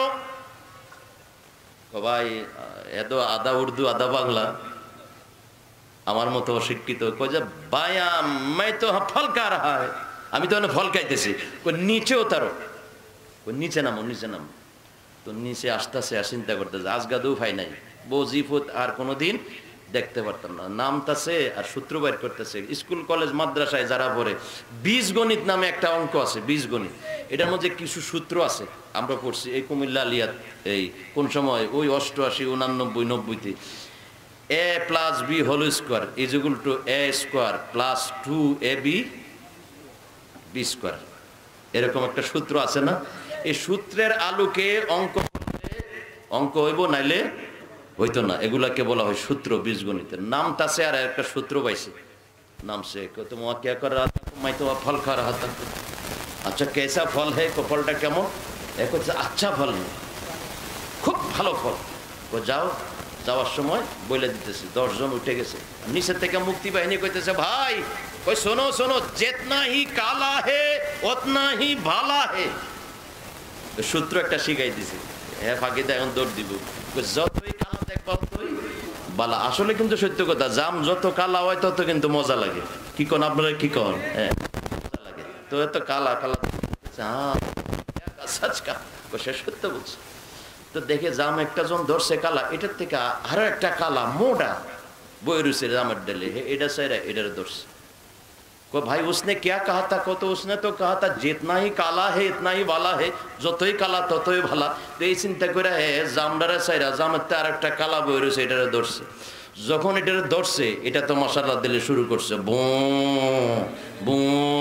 A: ভাই এত আধা উর্দু আধা বাংলা, আমার মতো অশিক্ষিত। কই যে ভাইয়া मैं तो फल खा रहा है, আমি তো ফল খাইতেছি। কই নিচে উতারো, কই নিচে নামো, নিচে নামো। তো নিচে আসতেছে, আর চিন্তা করতেছে আজগাদু ফাই নাই, বজিফত আর কোনোদিন দেখতে পারতাম না। নামতাছে আর সূত্র বাইর করতেছে। স্কুল কলেজ মাদ্রাসায় যারা পড়ে বীজগণিত নামে একটা অঙ্ক আছে, বীজগণিত, এটার মধ্যে কিছু সূত্র আছে আমরা পড়ছি এই কুমিল্লা আলিয়াত, এই কোন সময় ওই অষ্টআশি উনানব্বই নব্বইতে, A plus B whole square is equal to A square plus two A B B square, এরকম একটা সূত্র আছে না? এই সূত্রের আলোকে অঙ্ক অঙ্ক হইব, নাইলে হইতো না। এগুলাকে বলা হয় সূত্র বীজগণিতের। নামতাছে আর একটা সূত্র পাইছে, নামছে তোমার কে কর মাই তোমার ফল খা রাহা था। আচ্ছা কেসা ফল হে, ফলটা কেমন? এক হচ্ছে আচ্ছা ফল, খুব ভালো ফল। ও যাও, যাওয়ার সময় বলে দিতেছে, দশজন উঠে গেছে, নিচের থেকে মুক্তি বাহিনী কইতেছে ভাই ওই শোনো শোনো, যেতনা হি কালা হে উতনা হি ভালা হে। সূত্র একটা শিখাই দিছে, হ্যাঁ ফাঁকিতে এখন দৌড় দিব, যতই কালা দেখবা ততই বালা। আসলে কিন্তু সত্য কথা, জাম যত কালা হয় তত কিন্তু মজা লাগে। কি কোন আপনারা কি কন? হ্যাঁ মজা লাগে তো, এত কালা কালা সে সত্য বলছে। তো দেখে জাম একটা জন ধরছে কালা, এটার থেকে আরো একটা কালা মোটা বই রুছে জামের ডালে, এটা সাইরা এটার ধরছে। को भाई उसने क्या कहा था? को तो उसने तो कहा था जितना ही काला है इतना ही वाला है, যতই কালা ততই ভালা। তো এই চিন্তা করে জামডারে সাইরা জামের আর একটা কালা বই রয়েছে, এটারে ধরছে। যখন এটারে ধরছে, এটা তো মশাল্লা দিলে শুরু করছে, বো বো।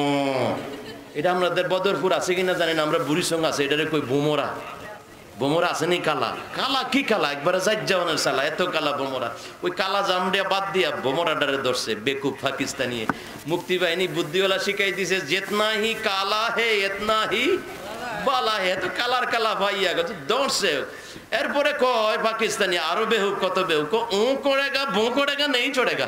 A: এটা আমাদের বদরপুর আছে কিনা জানি না, আমরা বুড়ির সঙ্গে আছে, এটারে কই বোমরা। বোমরা আসেনি কালা, কালা কি কালা, একবারে যাই যাওয়ানের সালা, এত কালা বোমরা। ওই কালা জামডিয়া বাদ দিয়া বোমরাডারে ধরছে বেকুব পাকিস্তানি। মুক্তি বাহিনী বুদ্ধিওয়ালা শিখাই দিছে, যেতনা হি কালা হে এতনা হি বালা হে। তো কালার কালা ভাইয়া গেছে দৌড়ছে। এরপরে কয় পাকিস্তানি আরো বেহুক, কত বেহুক, ও করেগা ভো করেগা নেই চড়েগা,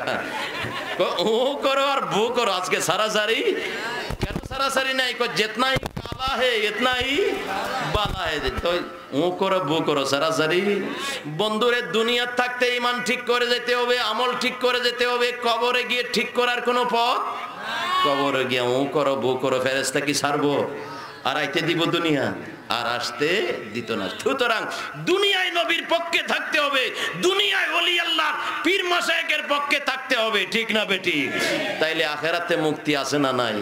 A: ও করো আর ভো করো, আজকে সারাসারি কেন সারাসারি নাই, যেতনা হি কালা হে এতনা হি বালা হে। তো ও করো ভো করো সারাসারি। বন্ধুরে দুনিয়া থাকতে ইমান ঠিক করে যেতে হবে, আমল ঠিক করে যেতে হবে। কবরে গিয়ে ঠিক করার কোনো পথ? কবরে গিয়ে ও করো ভো করো, ফেরেশতা কি ছাড়বো? আর আইতে দিব দুনিয়া? আর আসতে দিত না। সুতরাং দুনিয়ায় নবীর পক্ষে থাকতে হবে, দুনিয়ায় ওলি আল্লাহর পীর মাশায়েখের পক্ষে থাকতে হবে, ঠিক না বেটি? তাইলে আখেরাতে মুক্তি আছে না নাই?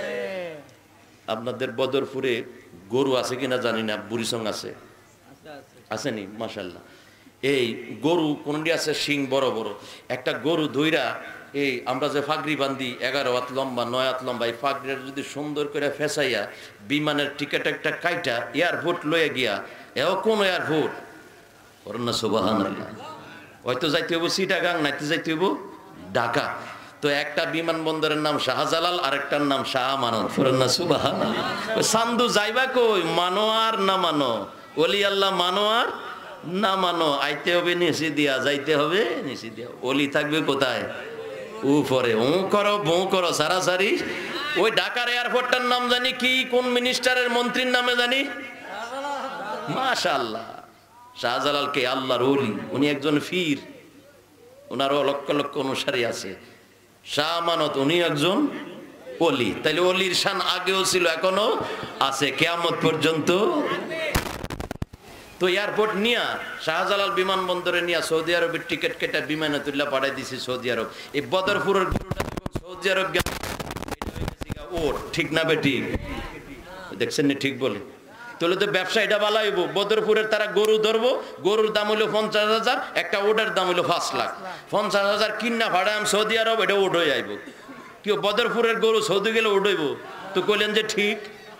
A: আপনাদের বদরপুরে গরু আছে কিনা জানি না, বুড়িসং আছে, আসেনি? মাশাআল্লাহ। এই গরু কোনটি আছে শিং বড় বড়, একটা গরু ধইরা এই আমরা যে ফাগরি বান্ধি এগারো হাত লম্বা নয় হাত লম্বা, এই ফাগরিটা যদি সুন্দর করে ফেসাইয়া বিমানের টিকিট একটা কাইটা এয়ারপোর্ট লয়ে গিয়া, এও কোন এয়ারপোর্ট ওর না সুবহানাল্লাহ, হয়তো যাইতে হইব চিটাগাং, নাইতে যাইতে হইব ঢাকা। তো একটা বিমানবন্দরের নাম শাহজালাল, আরেকটার নাম শাহ আমানত। ওর না সুবহানাল্লাহ। সান্দু যাইবা কই, মানো আর না মানো, ওলি আল্লাহ মানো আর না মানো, আইতে হবে নিচে দিয়া, যাইতে হবে নিচে দিয়া। ওলি থাকবে কোথায়? উপরে। ও করো বো করো সারাসারি। ওই ঢাকার এয়ারপোর্টটার নাম জানি কি, কোন মিনিস্টারের মন্ত্রীর নামে জানি, মাশাআল্লাহ। শাহজালাল কে? আল্লাহর ওলি, উনি একজন ফির, ওনারও লক্ষ লক্ষ অনুসারী আছে। শাহ আমানত উনি একজন ওলি। তাইলে ওলির শান আগেও ছিল, এখনো আছে, কিয়ামত পর্যন্ত। তো এয়ারপোর্ট নিয়া শাহজালাল বিমানবন্দরে নিয়া সৌদি আরবের টিকিট কেটে বিমানে তুল্লা পাঠাই দিছি সৌদি আরব। এই বদরপুরের গরুটা সৌদি আরব ও ঠিক না বেটি? দেখছেন নি ঠিক বলে? তাহলে তো ব্যবসা এটা ভালো হইব। বদরপুরের তারা গরু ধরবো, গরুর দাম হইলো পঞ্চাশ হাজার, একটা ওটার দাম হইলো পাঁচ লাখ। পঞ্চাশ হাজার কিনা ভাড়া আমি সৌদি আরব, এটা ওট হয়ে আইব। কেউ বদরপুরের গরু সৌদি গেলে উঠইব? তো কইলেন যে ঠিক।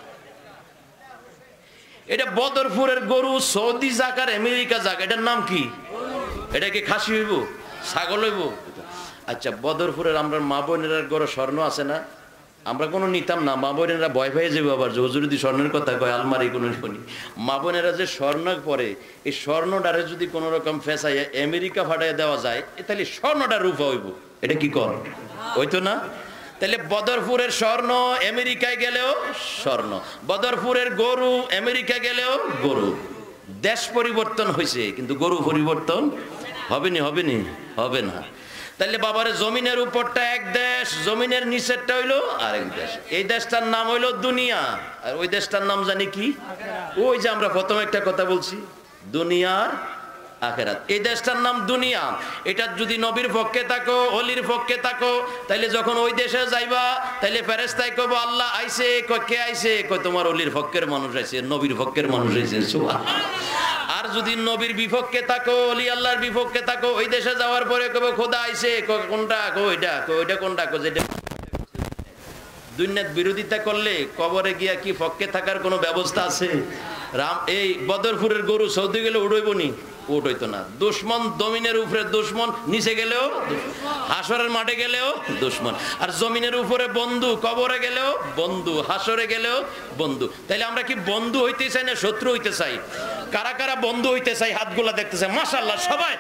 A: এটা বদরপুরের গরু সৌদি যাক আর আমেরিকা যাক, এটার নাম কি? এটা কি খাসি হইব, ছাগল হইব? আচ্ছা বদরপুরের আমরা মা বোনেরার গরু স্বর্ণ আছে না, আমরা কোনো নিতাম না, মা বোনেরা ভয় পেয়ে যাবে আবার যে হুজুর যদি স্বর্ণের কথা কয় আলমারি কোনো শুনি। মা বোনেরা যে স্বর্ণ পরে, এই স্বর্ণটারে যদি কোনো রকম ফেসাইয়া আমেরিকা ফাটাইয়া দেওয়া যায়, তাহলে স্বর্ণটা রূপা হইব। এটা কি কর হইতো না? তাহলে বদরপুরের স্বর্ণ আমেরিকায় গেলেও স্বর্ণ, বদরপুরের গরু আমেরিকা গেলেও গরু। দেশ পরিবর্তন হয়েছে কিন্তু গরু পরিবর্তন হবেনি, হবেনি, হবে না। তাহলে বাবার জমিনের উপরটা এক দেশ, জমিনের নিচেরটা হইলো আরেক দেশ। এই দেশটার নাম হইলো দুনিয়া, আর ওই দেশটার নাম জানি কি? ওই যে আমরা প্রথম একটা কথা বলছি, দুনিয়ার আখেরাত। এই দেশটার নাম দুনিয়া। এটা যদি নবীর পক্ষে থাকো, অলির পক্ষে থাকো, তাইলে যখন ওই দেশে যাইবা, তাইলে ফেরেশতায় কইবো আল্লাহ আইছে, কয় কে আইছে, কয় তোমার অলির পক্ষের মানুষ আইছে, নবীর পক্ষের মানুষ আইছে। সুবহানাল্লাহ। আর যদি নবীর বিপক্ষে থাকো, অলি আল্লাহর বিপক্ষে থাকো, ওই দেশে যাওয়ার পরে কইবো খোদা আইছে, কয় কোনটা, কয় ওইটা, কয় ওইটা কোনটা, কয় যেটা। দুনিয়ার বিরোধিতা করলে কবরে গিয়া কি পক্ষে থাকার কোনো ব্যবস্থা আছে? রাম এই বদরপুরের গরু সৌদি গেলে উড়ইব নি? উঠ হইতো না। দুশ্মন জমিনের উপরে দুশ্মন, নিচে গেলেও হাসরের মাঠে গেলেও দুশ্মন। আর জমিনের উপরে বন্ধু, কবরে গেলেও বন্ধু, হাসরে গেলেও বন্ধু। তাইলে আমরা কি বন্ধু হইতে চাই না শত্রু হইতে চাই? কারা কারা বন্ধু হইতে চাই হাতগুলা দেখতে চাই? মাশাআল্লাহ সবাই।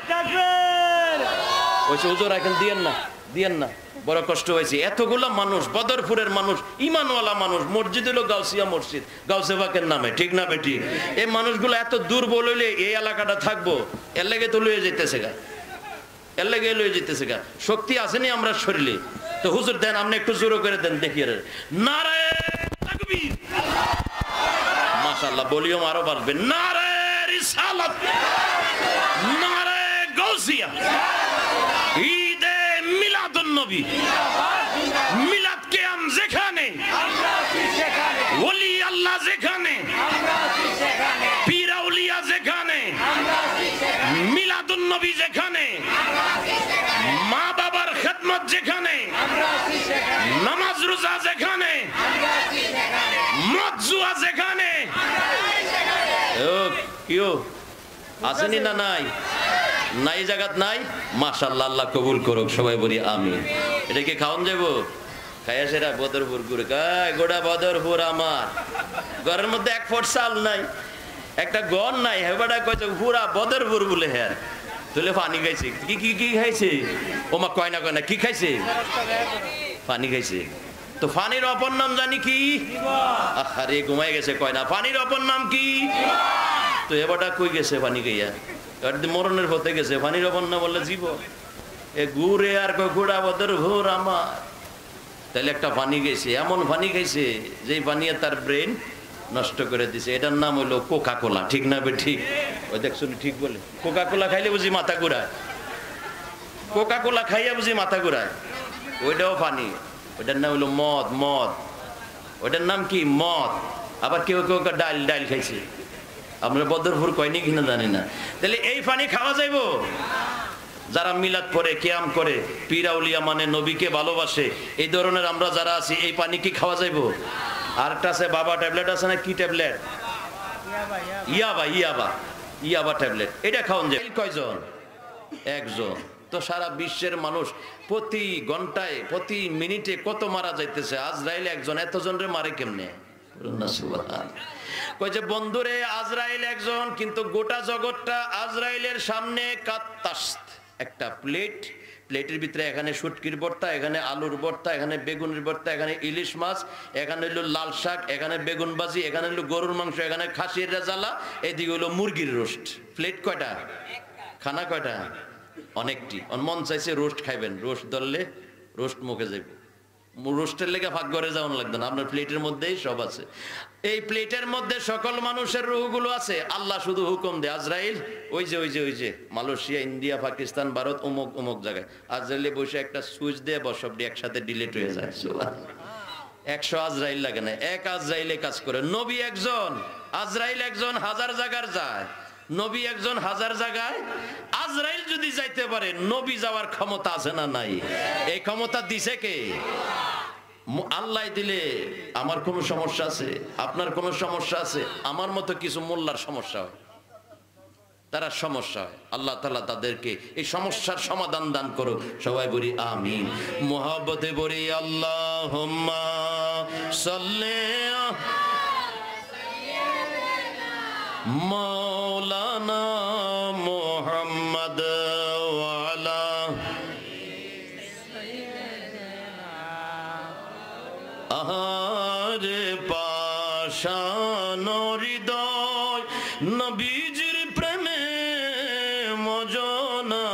A: ওইসে হুজুর এখন দিয়েন না, দিয়েন না, বড় কষ্ট হয়েছে। এতগুলা মানুষ, বদরপুরের মানুষ, ইমানওয়ালা মানুষ, মসজিদ হলো গাউসিয়া মসজিদ, গাউসে পাকের নামে, ঠিক না বেটি? এই মানুষগুলো এত দুর্বল হইলে এই এলাকাটা থাকবো? এর লেগে তো লয়ে যেতেছে গা, এর লেগে লয়ে যেতেছে গা। শক্তি আসেনি আমরা শরীরে। তো হুজুর দেন, আপনি একটু জোরে করে দেন দেখি। নারে তাকবীর, মাশাআল্লাহ, ভলিউম আরো বাড়বে। নারে রিসালাত, নারে গাউসিয়া, ঈদে মিলাদুন নবী, মিলাদ কিয়াম যেখানে, ওলি আল্লাহ যেখানে, পীর আউলিয়া যেখানে, মিলাদুন নবী যেখানে, মা বাবার খেদমত যেখানে, নামাজ রোজা যেখানে, মদ জুয়া যেখানে। ও কিও আসেনি না? নাই নাই জায়গাত নাই। মাশাআল্লাহ, আল্লাহ কবুল করুক, সবাই বলি আমিন। এটা কি খাওয়ান যাবো? খাইয়া সেরা বদরপুর গুড়, গায় গোটা বদরপুর আমার ঘরের মধ্যে এক ফোট চাল নাই, একটা গন নাই, হেবাটা কইছে পুরা বদরপুর বলে। হ্যাঁ তুলে পানি খাইছে। কি কি কি খাইছে? ওমা কয় না কয় না, কি খাইছে? পানি খাইছে। তো পানির অপর নাম জানি কি? আরে ঘুমাই গেছে, কয় না পানির অপর নাম কি? তো এবারটা কই গেছে পানি খাইয়া? মরণের পথে গেছে। পানির অপর নাম বললে জীব। এ ঘুরে আর ঘোড়া বদর ঘোর আমার। তাহলে একটা পানি গেছে, এমন পানি খাইছে যে পানি তার ব্রেন নষ্ট করে দিছে। এটার নাম হইলো কোকা কোলা, ঠিক না বে? ঠিক। ওই দেখছো ঠিক বলে। কোকা কোলা খাইলে বুঝি মাথা ঘুরায়? কোকা কোলা খাইয়া বুঝি মাথা ঘুরায়? ওইটাও পানি। ওইটার নাম হইলো মদ। মদ ওইটার নাম কি? মদ। আবার কেউ কেউ ডাল ডাল খাইছে। আমরা বদরপুর কয়নি কিনা জানি না। তাহলে এই পানি খাওয়া যাইব? যারা মিলাদ পড়ে, কিয়াম করে, পীর আউলিয়া মানে নবীকে ভালোবাসে, এই ধরনের আমরা যারা আছি, এই পানি কি খাওয়া যাইব? আরেকটা আছে বাবা ট্যাবলেট আছে না, কি ট্যাবলেট? ইয়াবা, ইয়াবা, ইয়াবা ট্যাবলেট। এটা খাওয়ান যায়। কয়জন? একজন। তো সারা বিশ্বের মানুষ প্রতি ঘন্টায়, প্রতি মিনিটে কত মারা যাইতেছে। আজরাইল একজন, এতজনরে মারে কেমনে? কইছে বন্ধুরে, আজরাইল একজন, কিন্তু গোটা জগৎটা আজরাইলের সামনে কাত্তাস্ত। একটা প্লেট, প্লেটের ভিতরে এখানে শুটকির ভর্তা, এখানে আলুর ভর্তা, এখানে বেগুনের ভর্তা, এখানে ইলিশ মাছ, এখানে হইলো লাল শাক, এখানে বেগুন ভাজি, এখানে হইলো গরুর মাংস, এখানে খাসির রেজালা, এদিকে হইলো মুরগির রোস্ট। প্লেট কয়টা? খানা কয়টা? অনেকটি। মন চাইছে রোস্ট খাইবেন, রোস্ট ধরলে রোস্ট মুখে যাইব। রোস্টের লেগে ভাগ করে যাওয়ান লাগবে না, আপনার প্লেটের মধ্যেই সব আছে। এই প্লেটের মধ্যে সকল মানুষের রূহগুলো আছে। আল্লাহ শুধু হুকুম দেয়, আজরাইল ওই যে ওই যে ওই যে মালয়েশিয়া, ইন্ডিয়া, পাকিস্তান, ভারত, অমুক অমুক জায়গায়। আজরাইলে বসে একটা সুইচ দিয়ে বসবটি একসাথে ডিলিট হয়ে যায়। একশো আজরাইল লাগে না, এক আজরাইলে কাজ করে। নবী একজন, আজরাইল একজন, হাজার জায়গার যায়। নবী একজন, হাজার জায়গায়। আজরাইল যদি যাইতে পারে, নবী যাওয়ার ক্ষমতা আছে না নাই? এই ক্ষমতা দিছে কে? আল্লাহ দিলে। আমার কোনো সমস্যা আছে? আপনার কোনো সমস্যা আছে? আমার মতো কিছু মোল্লার সমস্যা হয়, তারা সমস্যা হয়, আল্লাহ তাআলা তাদেরকে এই সমস্যার সমাধান দান করুক। সবাই বলি আমিন। মুহাব্বতে বলি আল্লাহুম্মা সাল্লি মাওলানা মুহাম্মদ ওয়া আলা আহারে পাশানো হৃদয় নবীজির প্রেমে মজনা,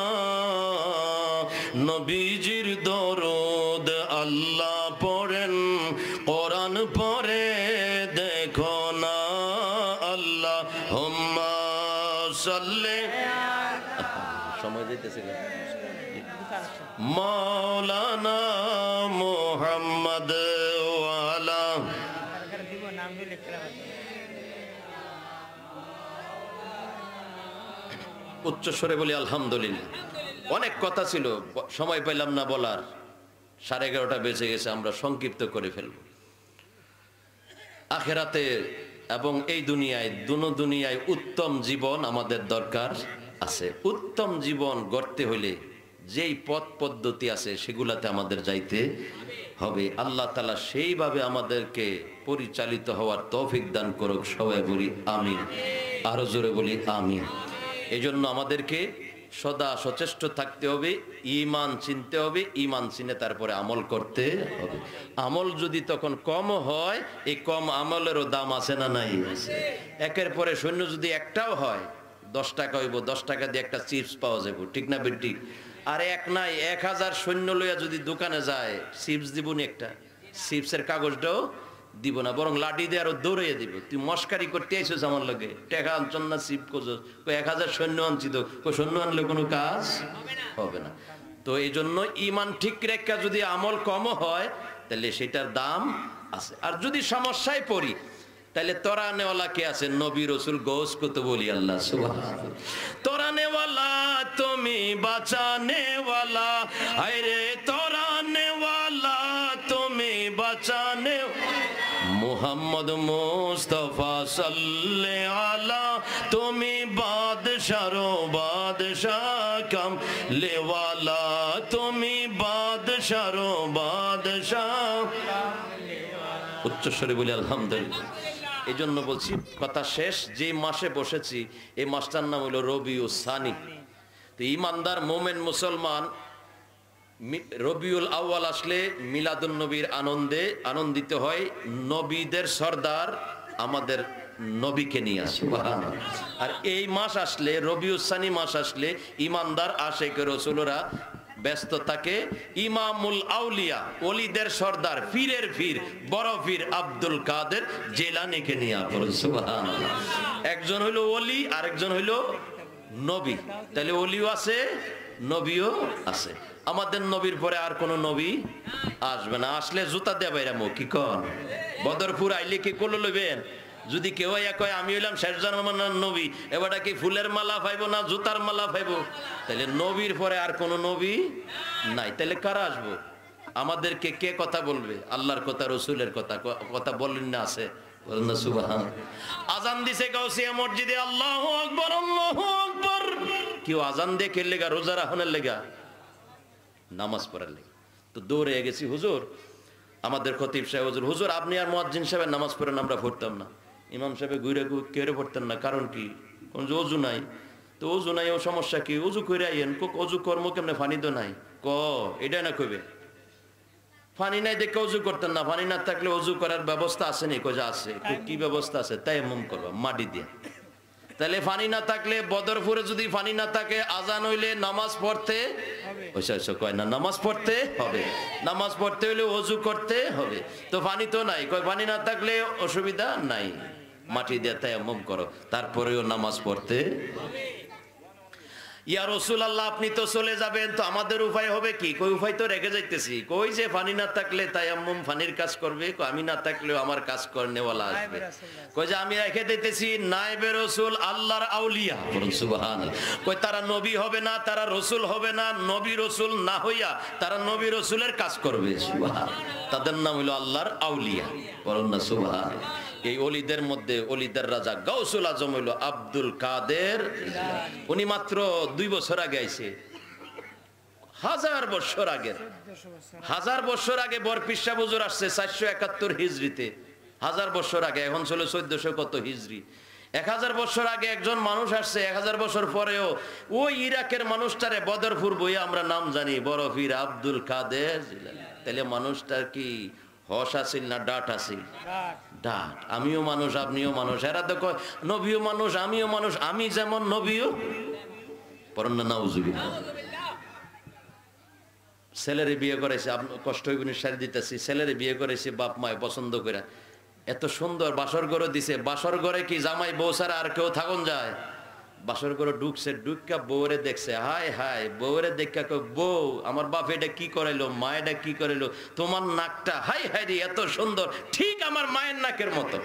A: নবীজির দরুদ আল্লাহ পড়েন, কোরআন পড়ে দেখো না। আল্লাহুম্মা সাল্লি মাওলানা মুহাম্মদ ওয়ালা উচ্চস্বরে বলি আলহামদুলিল্লাহ। অনেক কথা ছিল, সময় পেলাম না বলার, সাড়ে এগারোটা বেজে গেছে, আমরা সংক্ষিপ্ত করে ফেলব। আখেরাতে এবং এই দুনিয়ায়, দুনো দুনিয়ায় উত্তম জীবন আমাদের দরকার আছে। উত্তম জীবন গড়তে হলে যেই পথ পদ্ধতি আছে সেগুলাতে আমাদের যাইতে হবে। আল্লাহ তাআলা সেইভাবে আমাদেরকে পরিচালিত হওয়ার তৌফিক দান করুক, সবাই বলি আমিন, আরো জোরে বলি আমিন। এই জন্য আমাদেরকে সদা সচেষ্ট থাকতে হবে, ঈমান চিনতে হবে, ঈমান চিনে তারপরে আমল করতে হবে। আমল যদি তখন কম হয়, এই কম আমলেরও দাম আছে না নাই? একের পরে সৈন্য যদি একটাও হয়, দশ টাকা হইব, দশ টাকা দিয়ে একটা চিপস পাওয়া যাবে, ঠিক না বেটি? আর এক নাই, এক হাজার সৈন্য লইয়া যদি দোকানে যায়, চিপস দিবনি একটা, চিপসের কাগজটাও দিব না, বরং লাঠি দিয়ে আরো দৌড়াইয়া দিব। তুই মস্কারি করতে আইসিস আমার লগে, টাকা আনছন না চিপ করছস, এক হাজার সৈন্য আনছি তো, সৈন্য আনলে কোনো কাজ হবে না। তো এই জন্য ইমান ঠিক রেখা যদি আমল কম হয় তাহলে সেটার দাম আছে। আর যদি সমস্যায় পড়ি তাহলে তরানেওয়ালা কে আছে? নবী রসুল গৌস কত বলি আল্লাহ সুবহানাল্লাহ। তরানেওয়ালা তুমি বাঁচানেওয়ালা, আরে তরানেওয়ালা তুমি বাঁচানে, মুহাম্মদ মুস্তাফা সাল্লে আলা, তুমি বাদশারো বাদশাহ কাম লেওয়ালা, তুমি বাদশারো বাদশাহ। উচ্চস্বরে বলি আলহামদুলিল্লাহ। এই জন্য বলছি, কথা শেষ, যে মাসে বসেছি এই মাসটার নাম হলো রবিউল সানি। তো ইমানদার মোমেন মুসলমান রবিউল আউয়াল আসলে মিলাদুন নবীর আনন্দে আনন্দিত হয়। নবীদের সর্দার আমাদের নবীকে নিয়ে আসে। আর এই মাস আসলে, রবিউল সানি মাস আসলে, ইমানদার আশেক রাসূলরা ব্যস্ত থাকে ইমামুল আউলিয়া, ওলিদের সর্দার, পীরের পীর, বড় পীর আব্দুল কাদের জিলানীকে নিয়ে। সুবহানাল্লাহ। একজন হইল ওলি, আরেকজন হইল নবী। তাহলে ওলিও আছে, নবীও আছে। আমাদের নবীর পরে আর কোন নবী আসবে না। আসলে জুতা দিয়ে বাইরামো, কি কন? বদরপুর আইলে কি করলো লইবেন? যদি কেউ কয় আমি হইলাম শেষ জামানার নবী, এবারটা কি ফুলের মালা পাইবো না জুতার মালা পাইবো? তাহলে নবীর পরে আর কোন নবী নাই। তাহলে কারা আসবো? আমাদেরকে কে কথা বলবে? আল্লাহর কথা, রসুলের কথা। কথা বলেন না, আছে? বলেন না সুবহানাল্লাহ। আজান দিছে গাউসিয়া মসজিদে, আল্লাহু আকবার, আল্লাহু আকবার। কেউ আজান দিয়ে কে লেগা? রোজা রাখনের লেগা, নামাজ পড়ার লেগা। তো দৌড়ে গেছি, হুজুর আমাদের খতিব সাহেব, হুজুর হুজুর আপনি আর মুয়াজ্জিন সাহেবের নামাজ পড়েন, আমরা পড়তাম না। ইমাম সাহেব ঘুরে কেড়ে পড়তেন না, কারণ কি? কোন যে অজু নাই। তো অজু নাই, ও সমস্যা কি? অজু করে আইয়েন। অজু কর্ম কেমনে? ফানি তো নাই। ক এটা না কইবে, ফানি নাই দেখে অজু করতেন না। ফানি না থাকলে অজু করার ব্যবস্থা আছে নি? কই যে আছে। কি ব্যবস্থা আছে? তায়াম্মুম করবা মাটি দিয়ে। তাহলে ফানি না থাকলে, বদরপুরে যদি ফানি না থাকে, আজান হইলে নামাজ পড়তে কয় না, নামাজ পড়তে হবে। নামাজ পড়তে হইলে অজু করতে হবে। তো ফানি তো নাই, কয় ফানি না থাকলে অসুবিধা নাই, মাটি দিয়ে তায়াম্মুম করো, তারপরেও নামাজ পড়তে। ইয়া রাসূলুল্লাহ আপনি তো চলে যাবেন, তো আমাদের উপায় হবে কি? কই উপায় তো রেখে যাইতেছি। কই যে ফানি না থাকলে তায়াম্মুম ফানির কাজ করবে, আমি না থাকলেও আমার কাজ করনেওয়ালা আসবে। কই যে আমি রেখে দিতেছি নায়েবে রাসূল, আল্লাহর আউলিয়া। সুবহানাল্লাহ। কই তারা নবী হবে না, তারা রাসূল হবে না, নবী রাসূল না হইয়া তারা নবী রাসূলের কাজ করবে। সুবহানাল্লাহ। তাদের নাম হলো আল্লাহর আউলিয়া। বলুন না সুবহানাল্লাহ। এই ওলিদের মধ্যে ওলিদের রাজা গাউসুল আজম হইল আব্দুল কাদের। উনি মাত্র দুই বছর আগে আইছে, হাজার বছর আগে, হাজার বছর আগে বরপির সাহেব হুজুর আসছে চারশো একাত্তর হিজরিতে। হাজার বছর আগে, এখন ছিল চোদ্দশো কত হিজরি। এক হাজার বছর আগে একজন মানুষ আসছে, এক হাজার বছর পরেও ওই ইরাকের মানুষটারে বদরপুর বইয়ে আমরা নাম জানি, বড় পীর আব্দুল কাদের জিলানী। তাহলে মানুষটার কি হস আছিল না ডাট আছিল? ডাট। আমিও মানুষ, আপনিও মানুষ। এরা তো কয় নবীও মানুষ, আমিও মানুষ, আমি যেমন নবীও। পড়েন না নাউজুবিল্লাহ। ছেলেরে বিয়ে করেছে, কষ্ট হইবনি সারি দিতেছি, ছেলেরে বিয়ে করেছে বাপ মায় পছন্দ করে, এত সুন্দর বাসর ঘরে দিছে। বাসর ঘরে কি জামাই বউ ছাড়া আর কেউ থাকুন যায়? বাসর করে ঢুকছে, ঢুকা বউরে দেখছে, হায় হায়, বউরে দেখা কই, বউ আমার বাপ এটা কি করাইলো, মা এটা কি করাইলো, তোমার নাকটা হাই হাই রে এত সুন্দর, ঠিক আমার মায়ের নাকের মতো।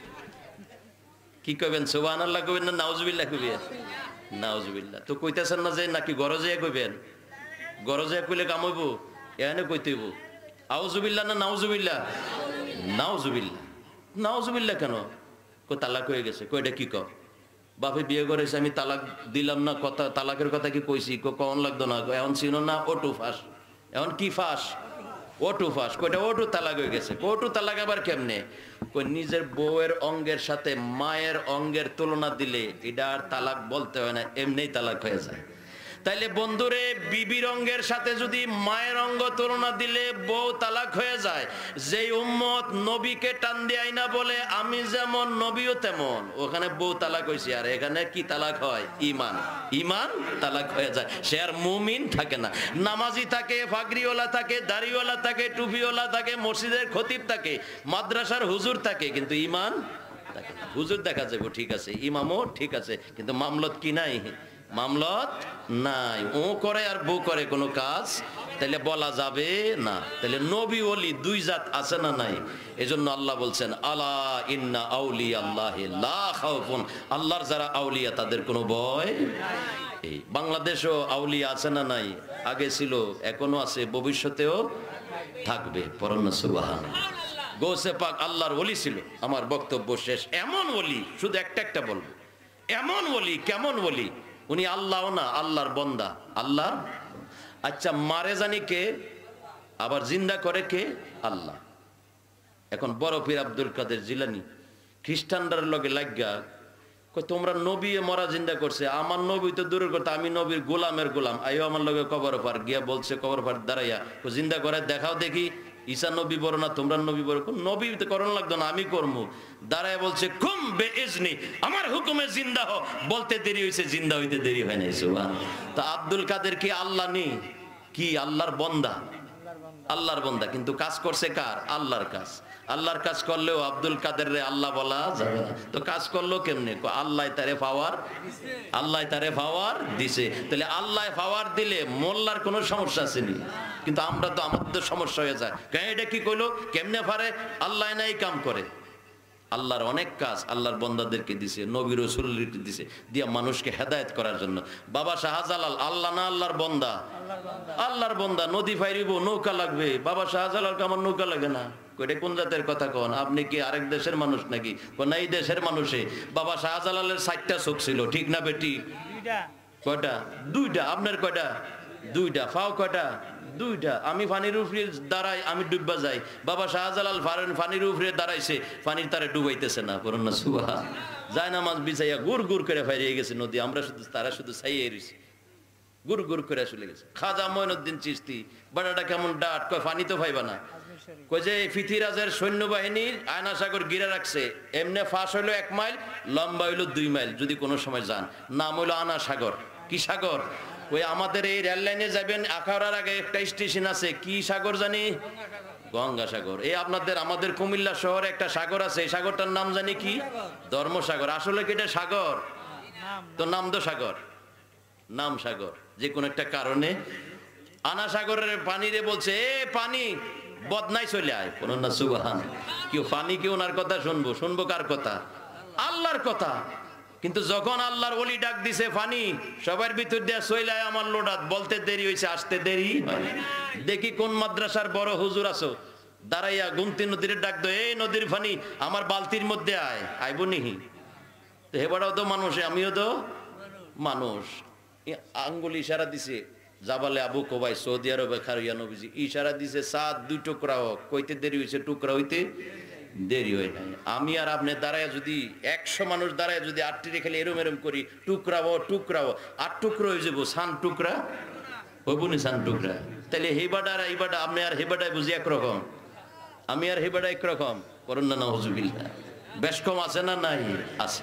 A: কি কইবেন, সুবহানাল্লাহ কইবেন না নাউজুবিল্লাহ কইবেন? নাউজুবিল্লাহ। তো কইতেছেন না যে নাকি গরজে কইবেন? গরজে কইলে কাম হইব? এখানে কইতে হইব আউজুবিল্লাহ না নাউজুবিল্লাহ? নাউজুবিল্লাহ। নাউজুবিল্লাহ কেন? কই তালাক হয়ে গেছে। কই এটা কি কও? বাপে বিয়ে করেছে, আমি তালাক দিলাম না, কথা তালাকের কথা কি কইছি? কখন লাগতো না, এখন ছিল না ওটু ফাঁস, এখন কি ফাঁস? ওটু ফাঁস। কইটা ওটু তালাক হয়ে গেছে। ওটু তালাক আবার কেমনে? কই নিজের বউয়ের অঙ্গের সাথে মায়ের অঙ্গের তুলনা দিলে এটা আর তালাক বলতে হয় না, এমনিই তালাক হয়ে যায়। তাইলে বন্ধুরে, বিবির অঙ্গের সাথে যদি মায়ের অঙ্গ তুলনা দিলে বউ তালাক হয়ে যায়। যেই উম্মত নবীকে টান দেয় না বলে আমি যেমন নবীও তেমন, ওখানে বউ তালাক হয়েছে, আর এখানে কি তালাক হয়? ইমান। ইমান তালাক হয়ে যায়, সে আর মুমিন থাকে না। নামাজি থাকে, ফাগরিওয়ালা থাকে, দাড়িওয়ালা থাকে, টুপিওয়ালা থাকে, মসজিদের খতিব থাকে, মাদ্রাসার হুজুর থাকে, কিন্তু ইমান থাকে না। হুজুর দেখা যাবে ঠিক আছে, ইমামও ঠিক আছে, কিন্তু মামলত কি নাই? মামলত নাই। ও করে আর বউ করে কোনো কাজ, তাহলে বলা যাবে না। তাহলে নবী ওলি দুই জাত আছে না নাই? এজন্য আল্লাহ বলছেন, আলা ইন্না আউলিয়া আল্লাহি লা খাউফুন, আল্লাহর যারা আউলিয়া তাদের কোনো ভয়। এই বাংলাদেশও আউলিয়া আছে না নাই? আগে ছিল, এখনো আছে, ভবিষ্যতেও থাকবে। পড়ুন না সুবহানাল্লাহ। গৌসে পাক আল্লাহর ওলি ছিল। আমার বক্তব্য শেষ। এমন ওলি, শুধু একটা একটা বলবো, এমন ওলি, কেমন ওলি? উনি আল্লাহ না, আল্লাহর বন্দা। আল্লাহ আচ্ছা, মারে জানি কে, আবার জিন্দা করে কে? আল্লাহ। এখন বড় পীর আব্দুল কাদের জিলানী খ্রিস্টানদের লগে লাগা কই, তোমরা নবী মরা জিন্দা করছে, আমার নবী তো দূরের কথা, আমি নবীর গোলামের গোলাম, আইও আমার লগে কবর পার গিয়া বলছে, কবর পার দাঁড়াইয়া জিন্দা করে দেখাও দেখি, ঈসা নবী বড় না তোমরা নবী বড়? নবী তো করণ লাগতো না, আমি করবো। দাঁড়ায় বলছে, কুম বে ইজনি, আমার হুকুমে জিন্দা হ। বলতে দেরি হয়েছে, জিন্দা হইতে দেরি হয় নাই। সুবহান। তা আব্দুল কাদের কি আল্লাহ নেই? কি আল্লাহর বন্দা? আল্লাহর বন্দা, কিন্তু কাজ করছে কার? আল্লাহর কাজ। আল্লাহর কাজ করলেও আব্দুল কাদের রে আল্লাহ বলা যাবে না। তো কাজ করলো কেমনে? আল্লাহ তারে পাওয়ার, আল্লাহ তারে পাওয়ার দিছে। তাহলে আল্লাহ পাওয়ার দিলে মোল্লার কোনো সমস্যা আসেনি, কিন্তু আমরা তো, আমাদের সমস্যা হয়ে যায়। কেন এটা কি কইলো, কেমনে পারে? আল্লাহ নাই কাম করে। আল্লাহর অনেক কাজ আল্লাহর বন্দাদেরকে দিছে, নবী রাসূলকে দিছে, দিয়া মানুষকে হেদায়েত করার জন্য। বাবা শাহজালাল আল্লাহ না আল্লাহর বন্দা? আল্লাহর বন্দা। নদী ফাইরিব, নৌকা লাগবে। বাবা শাহজালালকে আমার নৌকা লাগে না। কইটা কোন জাতের কথা কন? আপনি কি আরেক দেশের মানুষ নাকি? কোন এই দেশের মানুষে। বাবা শাহজালালের চারটা চোখ ছিল, ঠিক না বেটি? কয়টা? দুইটা। আপনার কয়টা? দুইটা। ফাও কয়টা? দুইটা। আমি পানির উপরে দাঁড়াই, আমি ডুববা যাই। বাবা শাহজালাল পানির উপরে দাঁড়াইছে, পানির তারে ডুবাইতেছে না। করুন না সুবহান। যায় না মাছ বিছাইয়া গুড় গুড় করে ফাইরিয়ে গেছে নদী, আমরা শুধু, তারা শুধু ছাইয়ে রয়েছে, গুড় গুড় করে চলে গেছে। খাজা মঈনুদ্দিন চিশতি বাড়াটা কেমন ডাট, কয় পানি তো পাইবা না। কয় যে পৃথিরাজের সৈন্যবাহিনী আয়না সাগর ঘিরে রাখছে, এমনি ফাঁস হইলো এক মাইল, লম্বা হইলো দুই মাইল যদি কোনো সময় যান। নাম হইলো আনা সাগর। কি সাগর? ওই আমাদের এই রেল লাইনে যাবেন, আখাউড়ার আগে একটা স্টেশন আছে, কি সাগর জানি? গঙ্গাসাগর। এই আপনাদের, আমাদের কুমিল্লা শহরে একটা সাগর আছে, এই সাগরটার নাম জানি কি? ধর্মসাগর। আসলে কি এটা সাগর? তো নাম তো সাগর, নাম সাগর। যে কোন একটা কারণে আনা সাগরের পানিরে বলছে, এ পানি বদনাই চলে আয়। কোন না সুবহান। কেউ পানি, কেউ ওনার কথা শুনবো? শুনবো কার কথা? আল্লাহর কথা। কিন্তু যখন আল্লাহর ওলি ডাক দিছে পানি, সবার ভিতর দিয়ে চলে আয় আমার লোডাত, বলতে দেরি হয়েছে, আসতে দেরি হয়। দেখি কোন মাদ্রাসার বড় হুজুর আছো, দাঁড়াইয়া গুমতি নদীর ডাক দো, এই নদীর পানি আমার বালতির মধ্যে আয়। আইব নিহি? হেবাটাও তো মানুষ, আমিও তো মানুষ। আঙ্গুল ইশারা দিছে, জাবালে আবু কোবাই সৌদি আরবে খারিয়া নবীজি ইশারা দিছে, সাত দুই টুকরা হোক। কইতে দেরি হয়েছে, টুকরা হইতে দেরি হয় নাই। আমি আর আপনি দাঁড়ায় যদি, একশো মানুষ দাঁড়ায় যদি আটটি রেখে এরম এরম করি, টুকরাবো টুকরাবো, আট টুকরো হয়ে যাবো, সান টুকরা হইব নি? সান টুকরা। তাহলে হেবাডা আর এইবাডা, আপনি আর হেবাডায় বুঝি একরকম, আমি আর হেবাডা একরকম। করুন না নাউজুবিল্লাহ। বেশ কম আছে না নাই? আছে।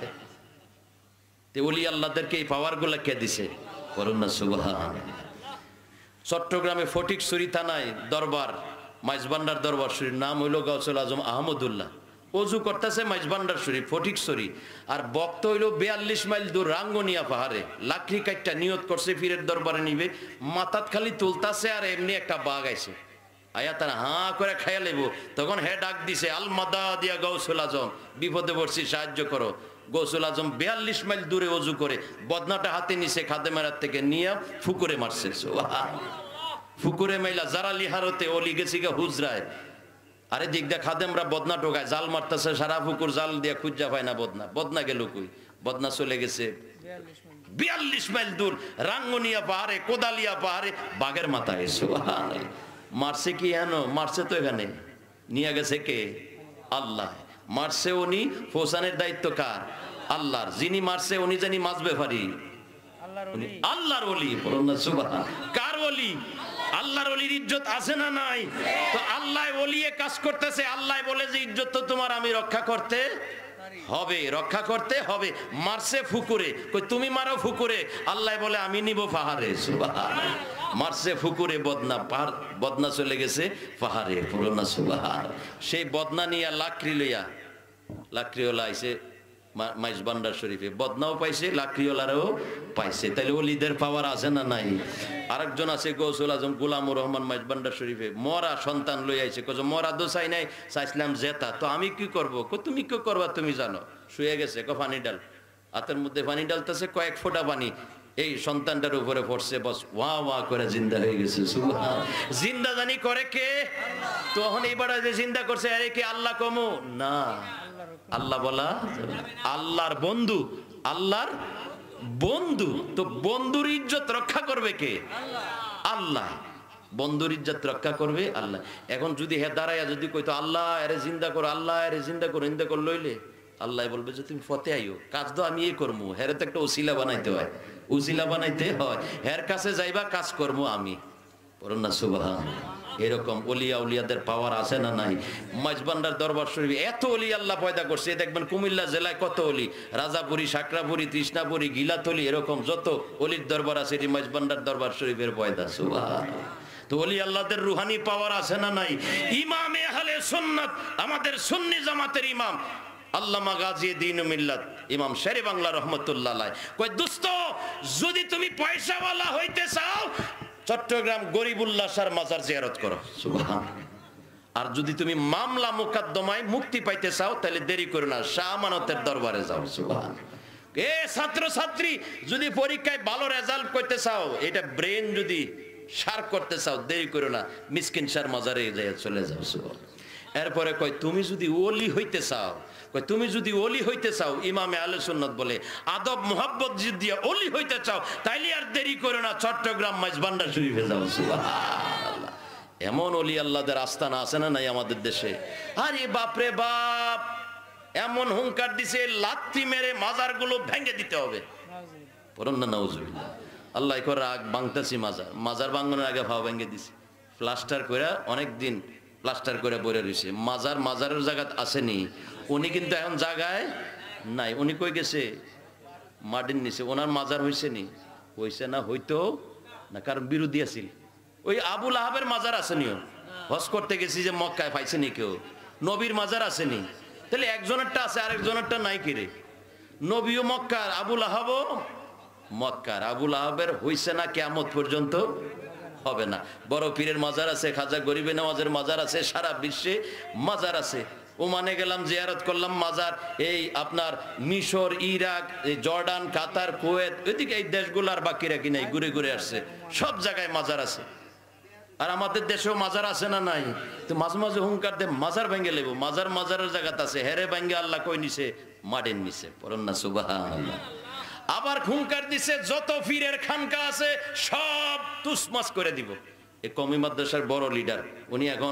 A: তে ওলি আল্লাহদেরকে এই পাওয়ার গুলা কে দিছে? করুন না সুবহান। চট্টগ্রামে ফটিকছড়ি থানায় দরবার, মাইজবান্ডার দরবার শরীর, নাম হইল গাউসুল আজম আহমদুল্লাহ। অজু করতেছে মাইজবান্ডার শরীফ ফটিকছড়ি, আর বক্ত হইলো বিয়াল্লিশ মাইল দূর রাঙ্গনিয়া পাহাড়ে, লাকড়ি কাটটা নিয়ত করছে পীরের দরবারে নিবে, মাথাত খালি তুলতাছে আর এমনি একটা বাঘ আইছে, আয়া তারা হাঁ করে খাইয়া লেব, তখন হে ডাক দিছে আল মাদা দিয়া গৌসুল আজম, বিপদে পড়ছি সাহায্য করো। গৌসুল আজম বিয়াল্লিশ মাইল দূরে অজু করে বদনাটা হাতে নিছে খাদেমারার থেকে নিয়ে ফুকুরে মারছে। ফুকুরে মাইলা যারা লিহারতে অলি গেছি গা হুজরায়, আরে দিক দা খাদেমরা বদনা টোকায়, জাল মারতেছে সারা পুকুর, জাল দিয়ে খুঁজা পায় না বদনা। বদনা গেল কই? বদনা চলে গেছে বিয়াল্লিশ মাইল দূর রাঙ্গনিয়া পাহাড়ে, কোদালিয়া পাহাড়ে, বাঘের মাথায়। মারছে কি হেন? মারছে তো এখানে, নিয়ে গেছে কে? আল্লাহ। মারছে উনি, ফোসানের দায়িত্ব কার? আল্লাহর। যিনি মারছে উনি জানি মাঝবে পারি আল্লাহর ওলি। কার ওলি? আল্লাহর ওলির ইজ্জত আছে না নাই? তো আল্লাহ ওলিয়ে কাজ করতেছে, আল্লাহ বলে যে ইজ্জত তো তোমার আমি রক্ষা করতে হবে, রক্ষা করতে হবে। মারছে ফুকুরে, কই তুমি মারো ফুকুরে, আল্লাহ বলে আমি নিব পাহাড়ে। সুবহানাল্লাহ। মারছে ফুকুরে বদনা, পাহাড় বদনা চলে গেছে পাহাড়ে। পুরোনা সুবহান। সেই বদনা নিয়ে লাকড়ি লইয়া, লাকড়িওয়ালা আইছে মাইজবান্ডার শরীফে, বদনাও পাইছে লাকড়িওয়ালারও পাইছে। তাইলে ওলিদের পাওয়ার আছে না নাই? আরেকজন আছে গৌসুল আজম গোলামুর রহমান মাইজবান্ডার শরীফে, মরা সন্তান লই আইছে, কজ মরা দো চাই নাই, চাইছিলাম জেতা, তো আমি কি করব? কো তুমি কি করবা তুমি জানো। শুয়ে গেছে, ক পানি ডাল, হাতের মধ্যে পানি ডালতেছে, কয়েক ফোঁটা পানি এই সন্তানটার উপরে পড়ছে, বস ওয়া ওয়া করে জিন্দা হয়ে গেছে। সুবহান। জিন্দা জানি করে কে? তখন এইবার যে জিন্দা করছে আরে কি আল্লাহ কমু না, আল্লাহ বলা আল্লাহর বন্ধু, আল্লাহর বন্ধু। তো বন্ধুর ইজ্জত রক্ষা করবে কে? আল্লাহ। বন্ধুর ইজ্জত রক্ষা করবে আল্লাহ। এখন যদি হে দাঁড়াইয়া যদি কইতো আল্লাহ আরে জিন্দা করো, আল্লাহ আরে জিন্দা করো, ইন্দা কর লইলে, আল্লাহ বলবে যে তুমি ফতে আইও, কাজ তো আমি এই করবো, হেরে তো একটা উসিলা বানাইতে হয়, উসিলা বানাইতে হয়, হের কাছে যাইবা কাজ করবো আমি। পড়ুন না সুবহান। এরকম ওলিয়া উলিয়াদের পাওয়ার আছে না নাই? মাইজবান্ডার দরবার শরীফ এত ওলি আল্লাহ পয়দা করছে, দেখবেন কুমিল্লা জেলায় কত ওলি, রাজাপুরি, সাকরাপুরি, তৃষ্ণাপুরি, গিলাতলি, এরকম যত ওলির দরবার আছে এটি মাইজবান্ডার দরবার শরীফের পয়দা। সুবহান। তো ওলি আল্লাহদের রুহানি পাওয়ার আছে না নাই? ইমামে আহলে সুন্নাত, আমাদের সুন্নি জামাতের ইমাম আল্লামা গাজী দ্বীন ও মিল্লাত ইমাম শেরে বাংলা রহমতুল্লাহ আলাইহি কয়, দোস্ত যদি তুমি পয়সাওয়ালা হইতে চাও চট্টগ্রাম গরিবুল্লাহ শাহর মাজার জিয়ারত করো। সুবহানাল্লাহ। আর যদি তুমি মামলা মুকদ্দমায় মুক্তি পাইতে চাও তাহলে দেরি করো না, শাহ আমানতের দরবারে যাও। সুবহানাল্লাহ। এ ছাত্র ছাত্রী যদি পরীক্ষায় ভালো রেজাল্ট করতে চাও, এটা ব্রেন যদি শার্প করতে চাও, দেরি করো না, মিসকিন শাহর মাজারে যাই চলে যাও। সুবহানাল্লাহ। এরপরে কয় তুমি যদি ওলি হইতে চাও, কয় তুমি যদি ওলি হইতে চাও, ইমামে আহলে সুন্নাত বলে আদব মোহাব্বত যদি ওলি হইতে চাও তাইলে আর দেরি করো না, চট্টগ্রাম মাইজবান্ডার শরীফে যাও। সুবহানাল্লাহ। এমন ওলি আল্লাহদের আস্তানা আছে না নাই আমাদের দেশে? আরে বাপরে বাপ, এমন হুঙ্কার দিছে লাত্তি মেরে মাজারগুলো ভেঙে দিতে হবে। পড়ুন না নাউজুবিল্লাহ। আল্লাহ করে রাগ ভাঙতেছি, মাজার মাজার ভাঙানোর আগে ভাও ভেঙে দিছে, প্লাস্টার করে অনেক দিন প্লাস্টার করে বইরে রয়েছে। মাজার মাজারের জায়গায় আসেনি, উনি কিন্তু এখন জায়গায় নাই। উনি কই গেছে? মাটির নিচে। ওনার মাজার হয়েছে নি? হয়েছে না, হইতো না, কারণ বিরোধী আছিল। ওই আবুল আহাবের মাজার আসেনিও, হজ করতে গেছি যে মক্কায় পাইছেনি কেউ? নবীর মাজার আসেনি, তাহলে একজনেরটা আছে আরেকজনেরটা নাই কিরে? নবীও মক্কার, আবুল আহাবও মক্কার। আবুল আহাবের হইছে না কিয়ামত পর্যন্ত হবে না। বড় পীরের মাজার আছে, খাজা গরিবে নওয়াজের মাজার আছে, সারা বিশ্বে মাজার আছে। ওমানে গেলাম, জিয়ারত করলাম মাজার, এই আপনার মিশর, ইরাক, এই জর্ডান, কাতার, কুয়েত, ওইদিকে এই দেশগুলার বাকি রাখি নাই, ঘুরে ঘুরে আসছে, সব জায়গায় মাজার আছে। আর আমাদের দেশেও মাজার আছে না নাই? তো মাঝে মাঝে হুঙ্কার দে মাজার ভেঙে লেবো, মাজার মাজারের জায়গাতে আছে, হেরে ভেঙে আল্লাহ কই নিছে? মাটির নিচে। পড়ুন না সুবহানাল্লাহ। আবার হুঙ্কার দিছে যত পীরের খানকা আছে সব তুসমাস করে দিব। এই কওমি মাদ্রাসার বড় লিডার, উনি এখন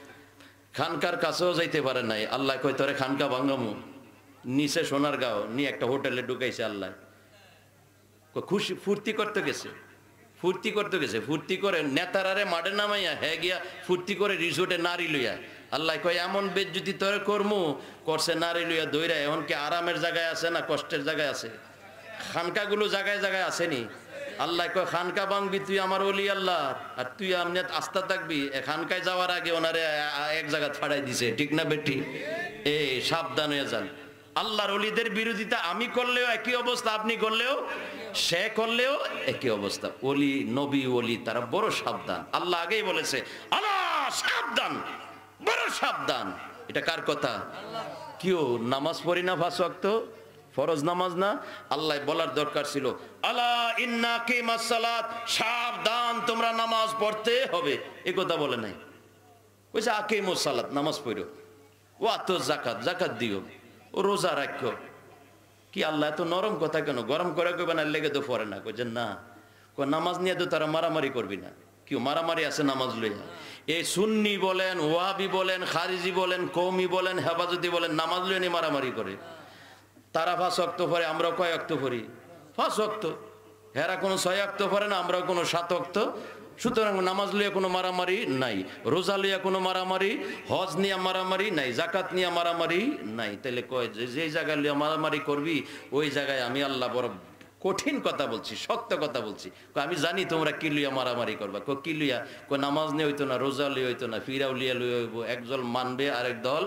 A: খানকার কাছেও যাইতে পারে নাই। আল্লাহ কই তোরে খানকা ভাঙামু। নিচে সোনারগাঁও নিয়ে একটা হোটেলে ঢুকাইছে আল্লাহ। খুশি ফুর্তি করতে গেছে, ফুর্তি করতে গেছে, ফুর্তি করে নেতারারে মাঠে নামাইয়া হে গিয়া ফুর্তি করে রিসোর্টে নারী লইয়া। আল্লাহ কয় এমন বেজ্জতি তোরে করমু, করছে নারী লইয়া দইরা। এমন কি আরামের জায়গায় আছে না কষ্টের জায়গায় আছে? খানকাগুলো জায়গায় জায়গায় আসেনি। আল্লাহ কয় খানকা ভাঙবি তুই আমার ওলি আল্লাহ, আর তুই আমনে আস্থা থাকবি। খানকায় যাওয়ার আগে ওনারে এক জায়গা ফাড়াই দিছে, ঠিক না বেটি? এ সাবধান হয়ে যান। আল্লাহর ওলিদের বিরোধিতা আমি করলেও একই অবস্থা, আপনি করলেও, সে করলেও একই অবস্থা। ওলি, নবী, ওলি তারা বড় সাবধান। আল্লাহ আগেই বলেছে আল্লাহ সাবধান, বড় সাবধান। এটা কার কথা? কেউ নামাজ পড়ি না পাঁচ ওয়াক্ত, ফরজ নামাজ না, আল্লাহ বলার দরকার ছিল আলা ইন্না কিমাস সালাত, সাবধান তোমরা নামাজ পড়তে হবে, এই কথা বলে নাই। কইছে আকিমুস সালাত, নামাজ পড়ো, ও আত যাকাত, যাকাত দিও, ও রোজা রাখো। কি আল্লাহ এত নরম কথা কেন? গরম করে কইবে না লেগে তো পড়ে না। কইছে না, কই নামাজ নিয়ে তো তারা মারামারি করবি না। কেউ মারামারি আছে নামাজ লইয়া? এই সুন্নি বলেন, ওয়াহাবি বলেন, খারিজি বলেন, কওমি বলেন, হেফাজতি বলেন, নামাজ লইয়া নিয়ে মারামারি করে। তারা পাঁচ ওয়াক্ত পড়ে, আমরা কয় ওয়াক্ত পড়ি? পাঁচ ওয়াক্ত। হেরা কোনো ছয় ওয়াক্ত পড়ে না, আমরা কোনো সাত ওয়াক্ত। সুতরাং নামাজ লইয়া কোনো মারামারি নাই, রোজা লইয়া কোনো মারামারি, হজ নিয়ে মারামারি নাই, জাকাত নিয়ে মারামারি নাই। তাহলে কয় যে যে জায়গায় লইয়া মারামারি করবি ওই জায়গায় আমি আল্লাহ বড় কঠিন কথা বলছি, শক্ত কথা বলছি। আমি জানি তোমরা কি লইয়া মারামারি করবা। কো কি লইয়া? কো নামাজ নিয়ে হইতো না, রোজা লিয়ে হইতো না, ফিরাও লিয়া লইয়া হইব। একদল মানবে আরেক দল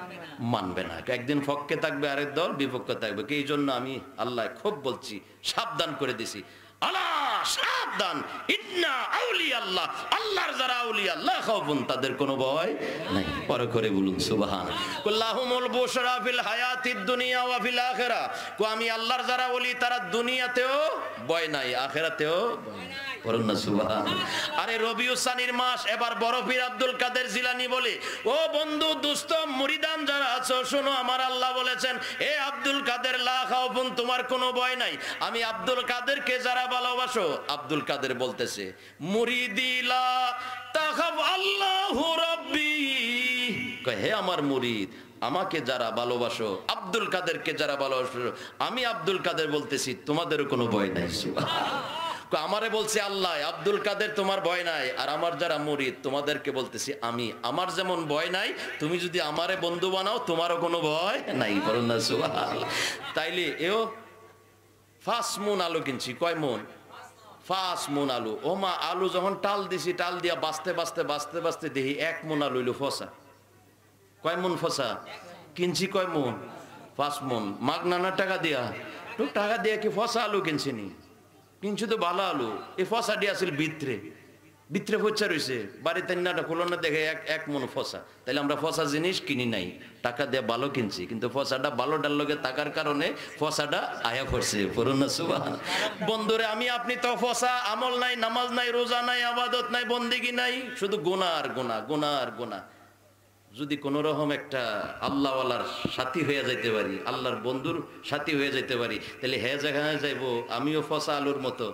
A: মানবে না, একদিন পক্ষে থাকবে আরেক দল বিপক্ষে থাকবে। এই জন্য আমি আল্লাহ খুব বলছি, সাবধান করে দিছি, আল্লাহ সাবধান, ইন্না আউলিয়া আল্লাহ, আল্লাহর যারা আউলিয়া লা খাউফুন, তাদের কোনো ভয় নাই। পরে করে বলুন সুবহানাল্লাহ। কুল্লাহুমুল বুশরা ফিল হায়াতিদ দুনিয়া ওয়া ফিল আখিরা। কো আমি আল্লাহর যারা ওলি তারা দুনিয়াতেও ভয় নাই, আখিরাতেও ভয় নাই। পড়ুন না সুবহানাল্লাহ। আরে রবিউল সানির মাস, এবার বড় পীর আব্দুল কাদের জিলানী বলে, ও বন্ধু দোস্ত মুরিদান যারা আছো শোনো, আমার আল্লাহ বলেছেন এ আব্দুল কাদের লা খাউফুন, তোমার কোনো ভয় নাই। আমি আব্দুল কাদেরকে যারা ভালোবাসো, আব্দুল কাদের বলতেছে মুরিদি লা তাখাফ আল্লাহু রাব্বি, কয় হে আমার মুরিদ, আমাকে যারা ভালোবাসো, আব্দুল কাদেরকে যারা ভালোবাসো, আমি আব্দুল কাদের বলতেছি তোমাদেরও কোনো ভয় নাই। সুবহানাল্লাহ। আমারে বলছে আল্লাহ আব্দুল কাদের তোমার ভয় নাই, আর আমার যারা মুরিদ তোমাদেরকে বলতেছি আমি, আমার যেমন ভয় নাই, তুমি যদি আমারে বন্ধু বানাও তোমারও কোনো ভয় নাই। বলুন না সুবহানাল্লাহ। তাইলে এও পাঁচ মন আলু কিনছি, কয় মন? পাঁচ মন আলু। ও মা, আলু যখন টাল দিছি, টাল দিয়া বাঁচতে বাঁচতে বাঁচতে বাঁচতে দেখি এক মন আলু হইলো ফসা। কয় মন ফসা কিনছি? কয় মন? পাঁচ মন। মাগনানা টাকা দিয়া, তো টাকা দিয়া কি ফসা আলু কিনছি নি? কিনছি তো ভালো আলু। এই ফসা দিয়ে আসলে ভিতরে ভিতরে ফসা রয়েছে, বাড়িতে নাটা খুলো না দেখে এক এক মন ফসা। তাহলে আমরা ফসা জিনিস কিনি নাই, টাকা দিয়ে ভালো কিনছি, কিন্তু ফসাটা ভালোটার লগে থাকার কারণে ফসাটা আয়া পড়ছে। পড়ুন না সুবহানাল্লাহ। বন্ধুরে আমি আপনি তো ফসা, আমল নাই, নামাজ নাই, রোজা নাই, আবাদত নাই, বন্দেগি নাই, শুধু গুনাহ আর গুনাহ, গুনাহ আর গুনাহ। যদি কোন রকম একটা আল্লাহওয়ালার সাথী হয়ে যাইতে পারি, আল্লাহর বন্ধুর সাথী হয়ে যাইতে পারি, তাহলে হে যেখানে যাইবো আমিও ফসা আলুর মতো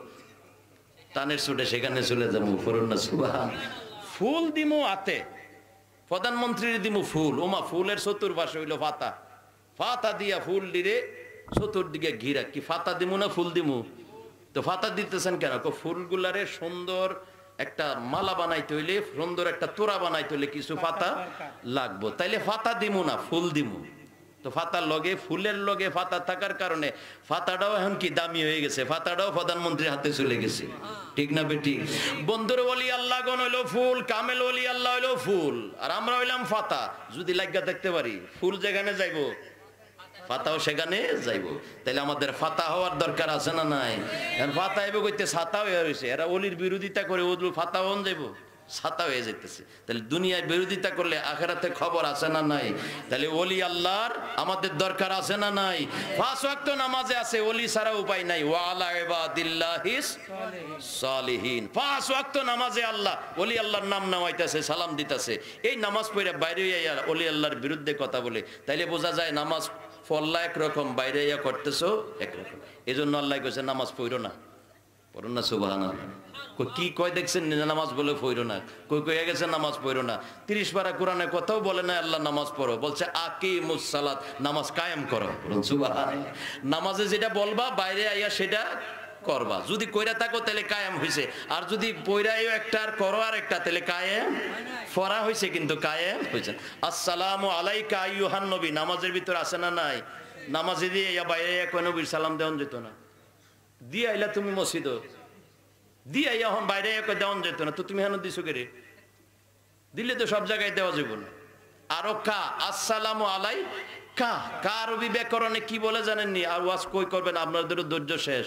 A: টানের ছুটে সেখানে চলে যাবো। পড়ুন না সুবহানাল্লাহ। ফুল দিমু আতে, প্রধানমন্ত্রীর দিমু ফুল, ওমা ফুলের চতুর্পাশে হইলো ফাতা, ফাতা দিয়া ফুল দিরে চতুর্দিকে ঘিরা। কি ফাতা দিমু না ফুল দিমু? তো ফাতা দিতেছেন কেন? ফুলগুলারে সুন্দর একটা মালা বানাইতে হইলে, সুন্দর একটা তোড়া বানাইতে হইলে কিছু পাতা লাগবো, তাইলে ফাতা দিমু না ফুল দিমু। তো ফাতার লগে, ফুলের লগে ফাতা থাকার কারণে ফাতাটাও এখন কি দামি হয়ে গেছে, ফাতাটাও প্রধানমন্ত্রীর হাতে চলে গেছে। ঠিক না বেটি? বন্ধুর ওলি আল্লাহ গণ হইলো ফুল, কামেল ওলি আল্লাহ হইলো ফুল, আর আমরা হইলাম ফাতা। যদি লাগিয়া দেখতে পারি ফুল যেখানে যাইবো ফাতাও সেখানে যাইবো, তাহলে আমাদের ফাতা হওয়ার দরকার আছে না নাই? ফাতা হইব কইতে ছাতা হয়ে রয়েছে। এরা অলির বিরোধিতা করে ওদুল ফাতা হন যাইব, ছাতা হয়ে যাইতেছে। তাহলে দুনিয়ায় বিরোধিতা করলে আখিরাতে খবর আছে না নাই? তাহলে ওলি আল্লাহর আমাদের দরকার আছে না নাই? পাঁচ ওয়াক্ত নামাজে আছে, ওলি ছাড়া উপায় নাই। ওয়া আলা ইবাদিল্লাহিস সালিহিন, পাঁচ ওয়াক্ত নামাজে আল্লাহ ওলি আল্লাহর নাম নেওয়াইতেছে, সালাম দিতেছে। এই নামাজ পড়ে বাইরে ইয়া ওলি আল্লাহর বিরুদ্ধে কথা বলে, তাইলে বোঝা যায় নামাজ ফল্লা একরকম, বাইরে ইয়া করতেছো একরকম। এই জন্য আল্লাহ কইছে নামাজ পড়ো না। পড়ুন না সুবহানাল্লাহ। কি কয় দেখছেন? নামাজ বলে পড়ো না, কই কই গেছে নামাজ পড়ো না। তিরিশ পারা কোরআনে কথাও বলে না আল্লাহ নামাজ পড়ো, বলছে আকিমুস সালাত, নামাজ কায়েম করো। পড়ুন সুবহানাল্লাহ। নামাজে যেটা বলবা বাইরে আইয়া সেটা করবা, যদি কইরা থাকো তাহলে কায়েম হইছে, আর যদি পয়রাইও একটা আর করো আর একটা, তাহলে কায়েম ফরা হইছে কিন্তু কায়েম হইছে। আসসালামু আলাইকা আইয়ুহান নবী নামাজের ভিতর আছে না নাই? নামাজে দিয়ে ইয়া বাইরে কই নবীর সালাম দেওয়া যেত না, দিয়ে আইলা তুমি মসজিদ, দিয়ে এখন বাইরে কই দেওয়া যেত না, তো তুমি হেন দিছো কে রে? দিলে তো সব জায়গায় দেওয়া যাবে না। আরো কা আসসালামু আলাই কা কা আরবি ব্যাকরণে কি বলে জানেননি? আর ওয়াজ কই করবেন, আপনাদের ধৈর্য শেষ।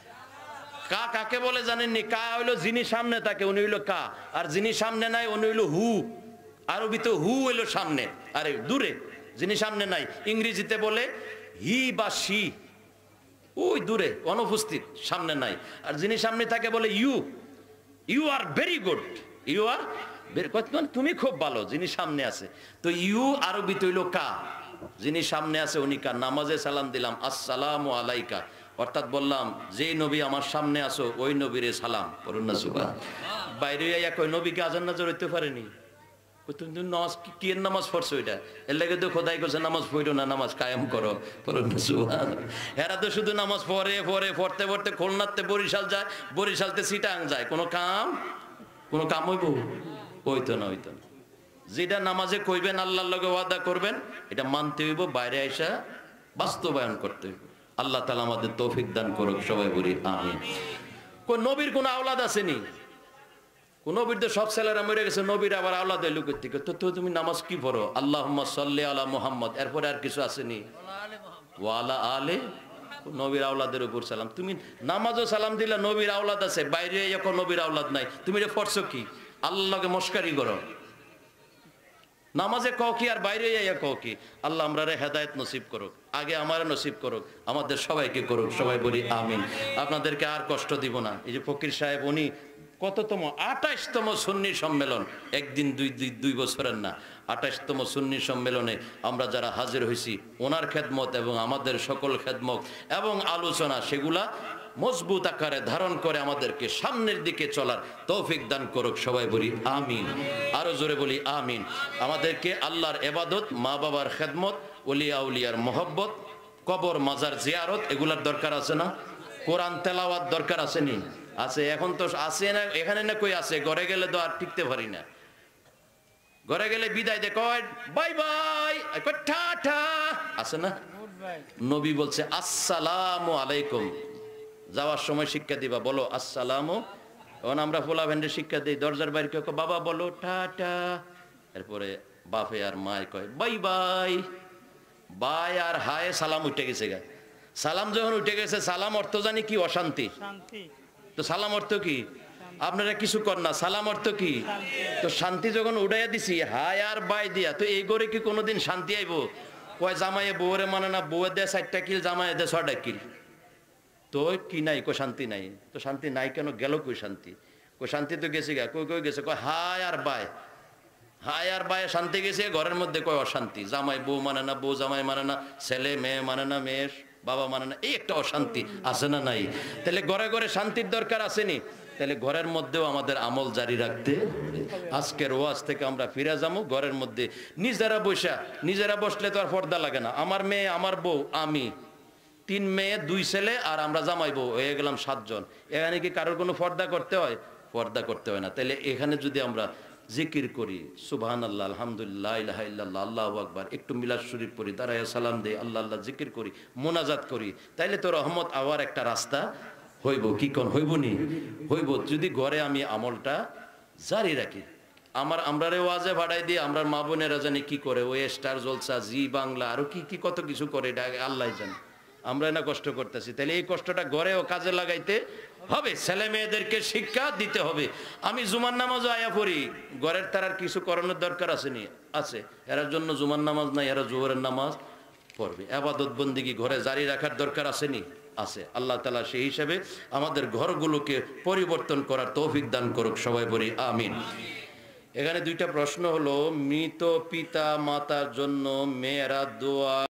A: কা কাকে বলে জানেননি? কা হইলো যিনি সামনে থাকে উনি হইলো কা, আর যিনি সামনে নাই উনি হইলো হু। আরবিতে হু হইলো সামনে, আরে দূরে যিনি সামনে নাই। ইংরেজিতে বলে হি বা শি, ওই দূরে অনুপস্থিত সামনে নাই। আর যিনি সামনে থাকে বলে you, you are very good, you are তুমি খুব ভালো, যিনি সামনে আছে। তো ইউ আরবিতে হইলো কা, যিনি সামনে আছে উনি কা। নামাজে সালাম দিলাম আসসালামু আলাইকা, অর্থাৎ বললাম যে নবী আমার সামনে আসো ওই নবীরে সালাম করুন না সুবহান। বাইরে এক ওই নবীকে আজান নাজর হইতে পারেনি। তুমি নামাজ কি এর নামাজ পড়ছো? এটা এর লাগে তো খোদাই করছে নামাজ পড়ো না, নামাজ কায়েম করো করুন না সুবহান। এরা তো শুধু নামাজ পড়ে পড়ে পড়তে পড়তে খুলনাতে বরিশাল যায়, বরিশালতে চিটাং যায়, কোনো কাম কোনো কাম হইব? হইতো না, হইতো না। যেটা নামাজে কইবেন আল্লাহর লগে ওয়াদা করবেন এটা মানতে হইব, বাইরে আইসা বাস্তবায়ন করতে হইব। আল্লাহ তাআলা আমাদের তৌফিক দান করুক, সবাই বলি আমিন। কোন নবীর কোন আওলাদ আসেনি? কোন নবীর তো সব ছেলেরা মরে গেছে, নবীর আবার আওলাদ হইল কই থেকে? তো তো তুমি নামাজ কি পড়ো? আল্লাহুম্মা সাল্লি আলা মুহাম্মদ, এরপরে আর কিছু আসেনি? ওয়া আলা আলে নবীর আওলাদের উপর সালাম। তুমি নামাজও সালাম দিলা, নবীর আওলাদ আছে, বাইরে এখন নবীর আওলাদ নাই, তুমি এটা পড়ছো কি? আল্লাহকে মস্কারি করো। নামাজে কও কি আর বাইরে যাইয়া কও কি? আল্লাহ আমরা রে হেদায়েত নসিব করুক, আগে আমার নসিব করুক, আমাদের সবাইকে করুক, সবাই বলি আমিন। আপনাদেরকে আর কষ্ট দিব না। এই যে ফকির সাহেব উনি কততম আঠাশতম সুন্নি সম্মেলন, একদিন দুই দুই দুই বছরের না, আঠাশতম সুন্নি সম্মেলনে আমরা যারা হাজির হয়েছি ওনার খেদমত এবং আমাদের সকল খেদমত এবং আলোচনা সেগুলা মজবুত আকারে ধারণ করে আমাদেরকে সামনের দিকে চলার তৌফিক দান করুক, সবাই বলি আমিন। আরো জোরে বলি আমিন। আমাদেরকে আল্লাহর ইবাদত, মা বাবার খেদমত, ওলিয়া উলিয়ার মহব্বত, কবর মাজার জিয়ারত এগুলার দরকার আছে না? কোরআন তেলাওয়াত দরকার আছে নি? আছে। এখন তো আছে না, এখানে না কই আছে, ঘরে গেলে তো আর টিকতে পারি না। ঘরে গেলে বিদায় দে কয় বাই বাই, কয় টাটা, আছে না? নবী বলছে আসসালামু আলাইকুম, যাওয়ার সময় শিক্ষা দিবা বলো আসসালামু। এখন আমরা ফোলা ভ্যান্ডে শিক্ষা দিই, দরজার বাইরে কেউ বাবা বলো টাটা, এরপরে বাপে আর মায় কয় বাই বাই। বাই আর হায় সালাম উঠে গেছে গা। সালাম যখন উঠে গেছে, সালাম অর্থ জানি কি? অশান্তি। তো সালাম অর্থ কি? আপনারা কিছু কর না, সালাম অর্থ কি? তো শান্তি যখন উড়াইয়া দিছি হায় আর বাই দিয়া, তো এই করে কি কোনোদিন শান্তি আইব? কয় জামাইয়ে বউরে মানে না, বউয়ে দেয় চারটা কিল, জামাইয়ে দেয় ছয়টা কিল, তো কি নাই? কো শান্তি নাই। তো শান্তি নাই কেন? গেল কই শান্তি? কই শান্তি তো গেছে গা। কই কই গেছে? কয় হায় আর বাই, হায় আর বাই শান্তি গেছে, ঘরের মধ্যে কয় অশান্তি। জামাই বউ মানে না, বউ জামাই মানে না, ছেলে মেয়ে মানে না, মেয়ে বাবা মানে না, এই একটা অশান্তি আছে না নাই? তাহলে ঘরে ঘরে শান্তির দরকার আসেনি? তাহলে ঘরের মধ্যেও আমাদের আমল জারি রাখতে। আজকের ওয়াজ থেকে আমরা ফিরে যাবো ঘরের মধ্যে নিজেরা বসা, নিজেরা বসলে তো আর পর্দা লাগে না। আমার মেয়ে, আমার বউ, আমি, তিন মেয়ে দুই ছেলে আর আমরা জামাই বউ হয়ে গেলাম সাতজন। এখানে কি কারোর কোনো পর্দা করতে হয়? পর্দা করতে হয় না। তাহলে এখানে যদি আমরা জিকির করি সুবহানাল্লাহ, আলহামদুলিল্লাহ, লা ইলাহা ইল্লাল্লাহ, আল্লাহু আকবার, একটু মিলাদ শরীফ পড়ি, দাঁড়ায়া সালাম দেই, আল্লাহ আল্লাহ জিকির করি, মোনাজাত করি, তাইলে তো রহমত আওয়ার একটা রাস্তা হইব। কি কোন হইব নি? হইব যদি ঘরে আমি আমলটা জারি রাখি। আমার আমরারে ওয়াজে ভাড়াই দিয়ে আমরা মা বোনেরা জানি কি করে, ওই স্টার জলসা, জি বাংলা, আরো কি কি কত কিছু করে, এটা আল্লাহ জানে, আমরা না কষ্ট করতেছি। তাহলে এই কষ্টটা ঘরেও কাজে লাগাইতে হবে, ছেলে মেয়েদেরকে শিক্ষা দিতে হবে। আমি জুমার নামাজও আয়া পড়ি, ঘরের তার আর কিছু করানোর দরকার আসেনি? আছে। এরার জন্য জুমার নামাজ নাই, এরা জোহরের নামাজ পড়বে। ইবাদত বন্দেগী ঘরে জারি রাখার দরকার আসেনি? আছে। আল্লাহ তাআলা সেই হিসাবে আমাদের ঘরগুলোকে পরিবর্তন করার তৌফিক দান করুক, সবাই বলি আমিন। এখানে দুইটা প্রশ্ন হলো, মৃত পিতা মাতার জন্য মেয়েরা দোয়া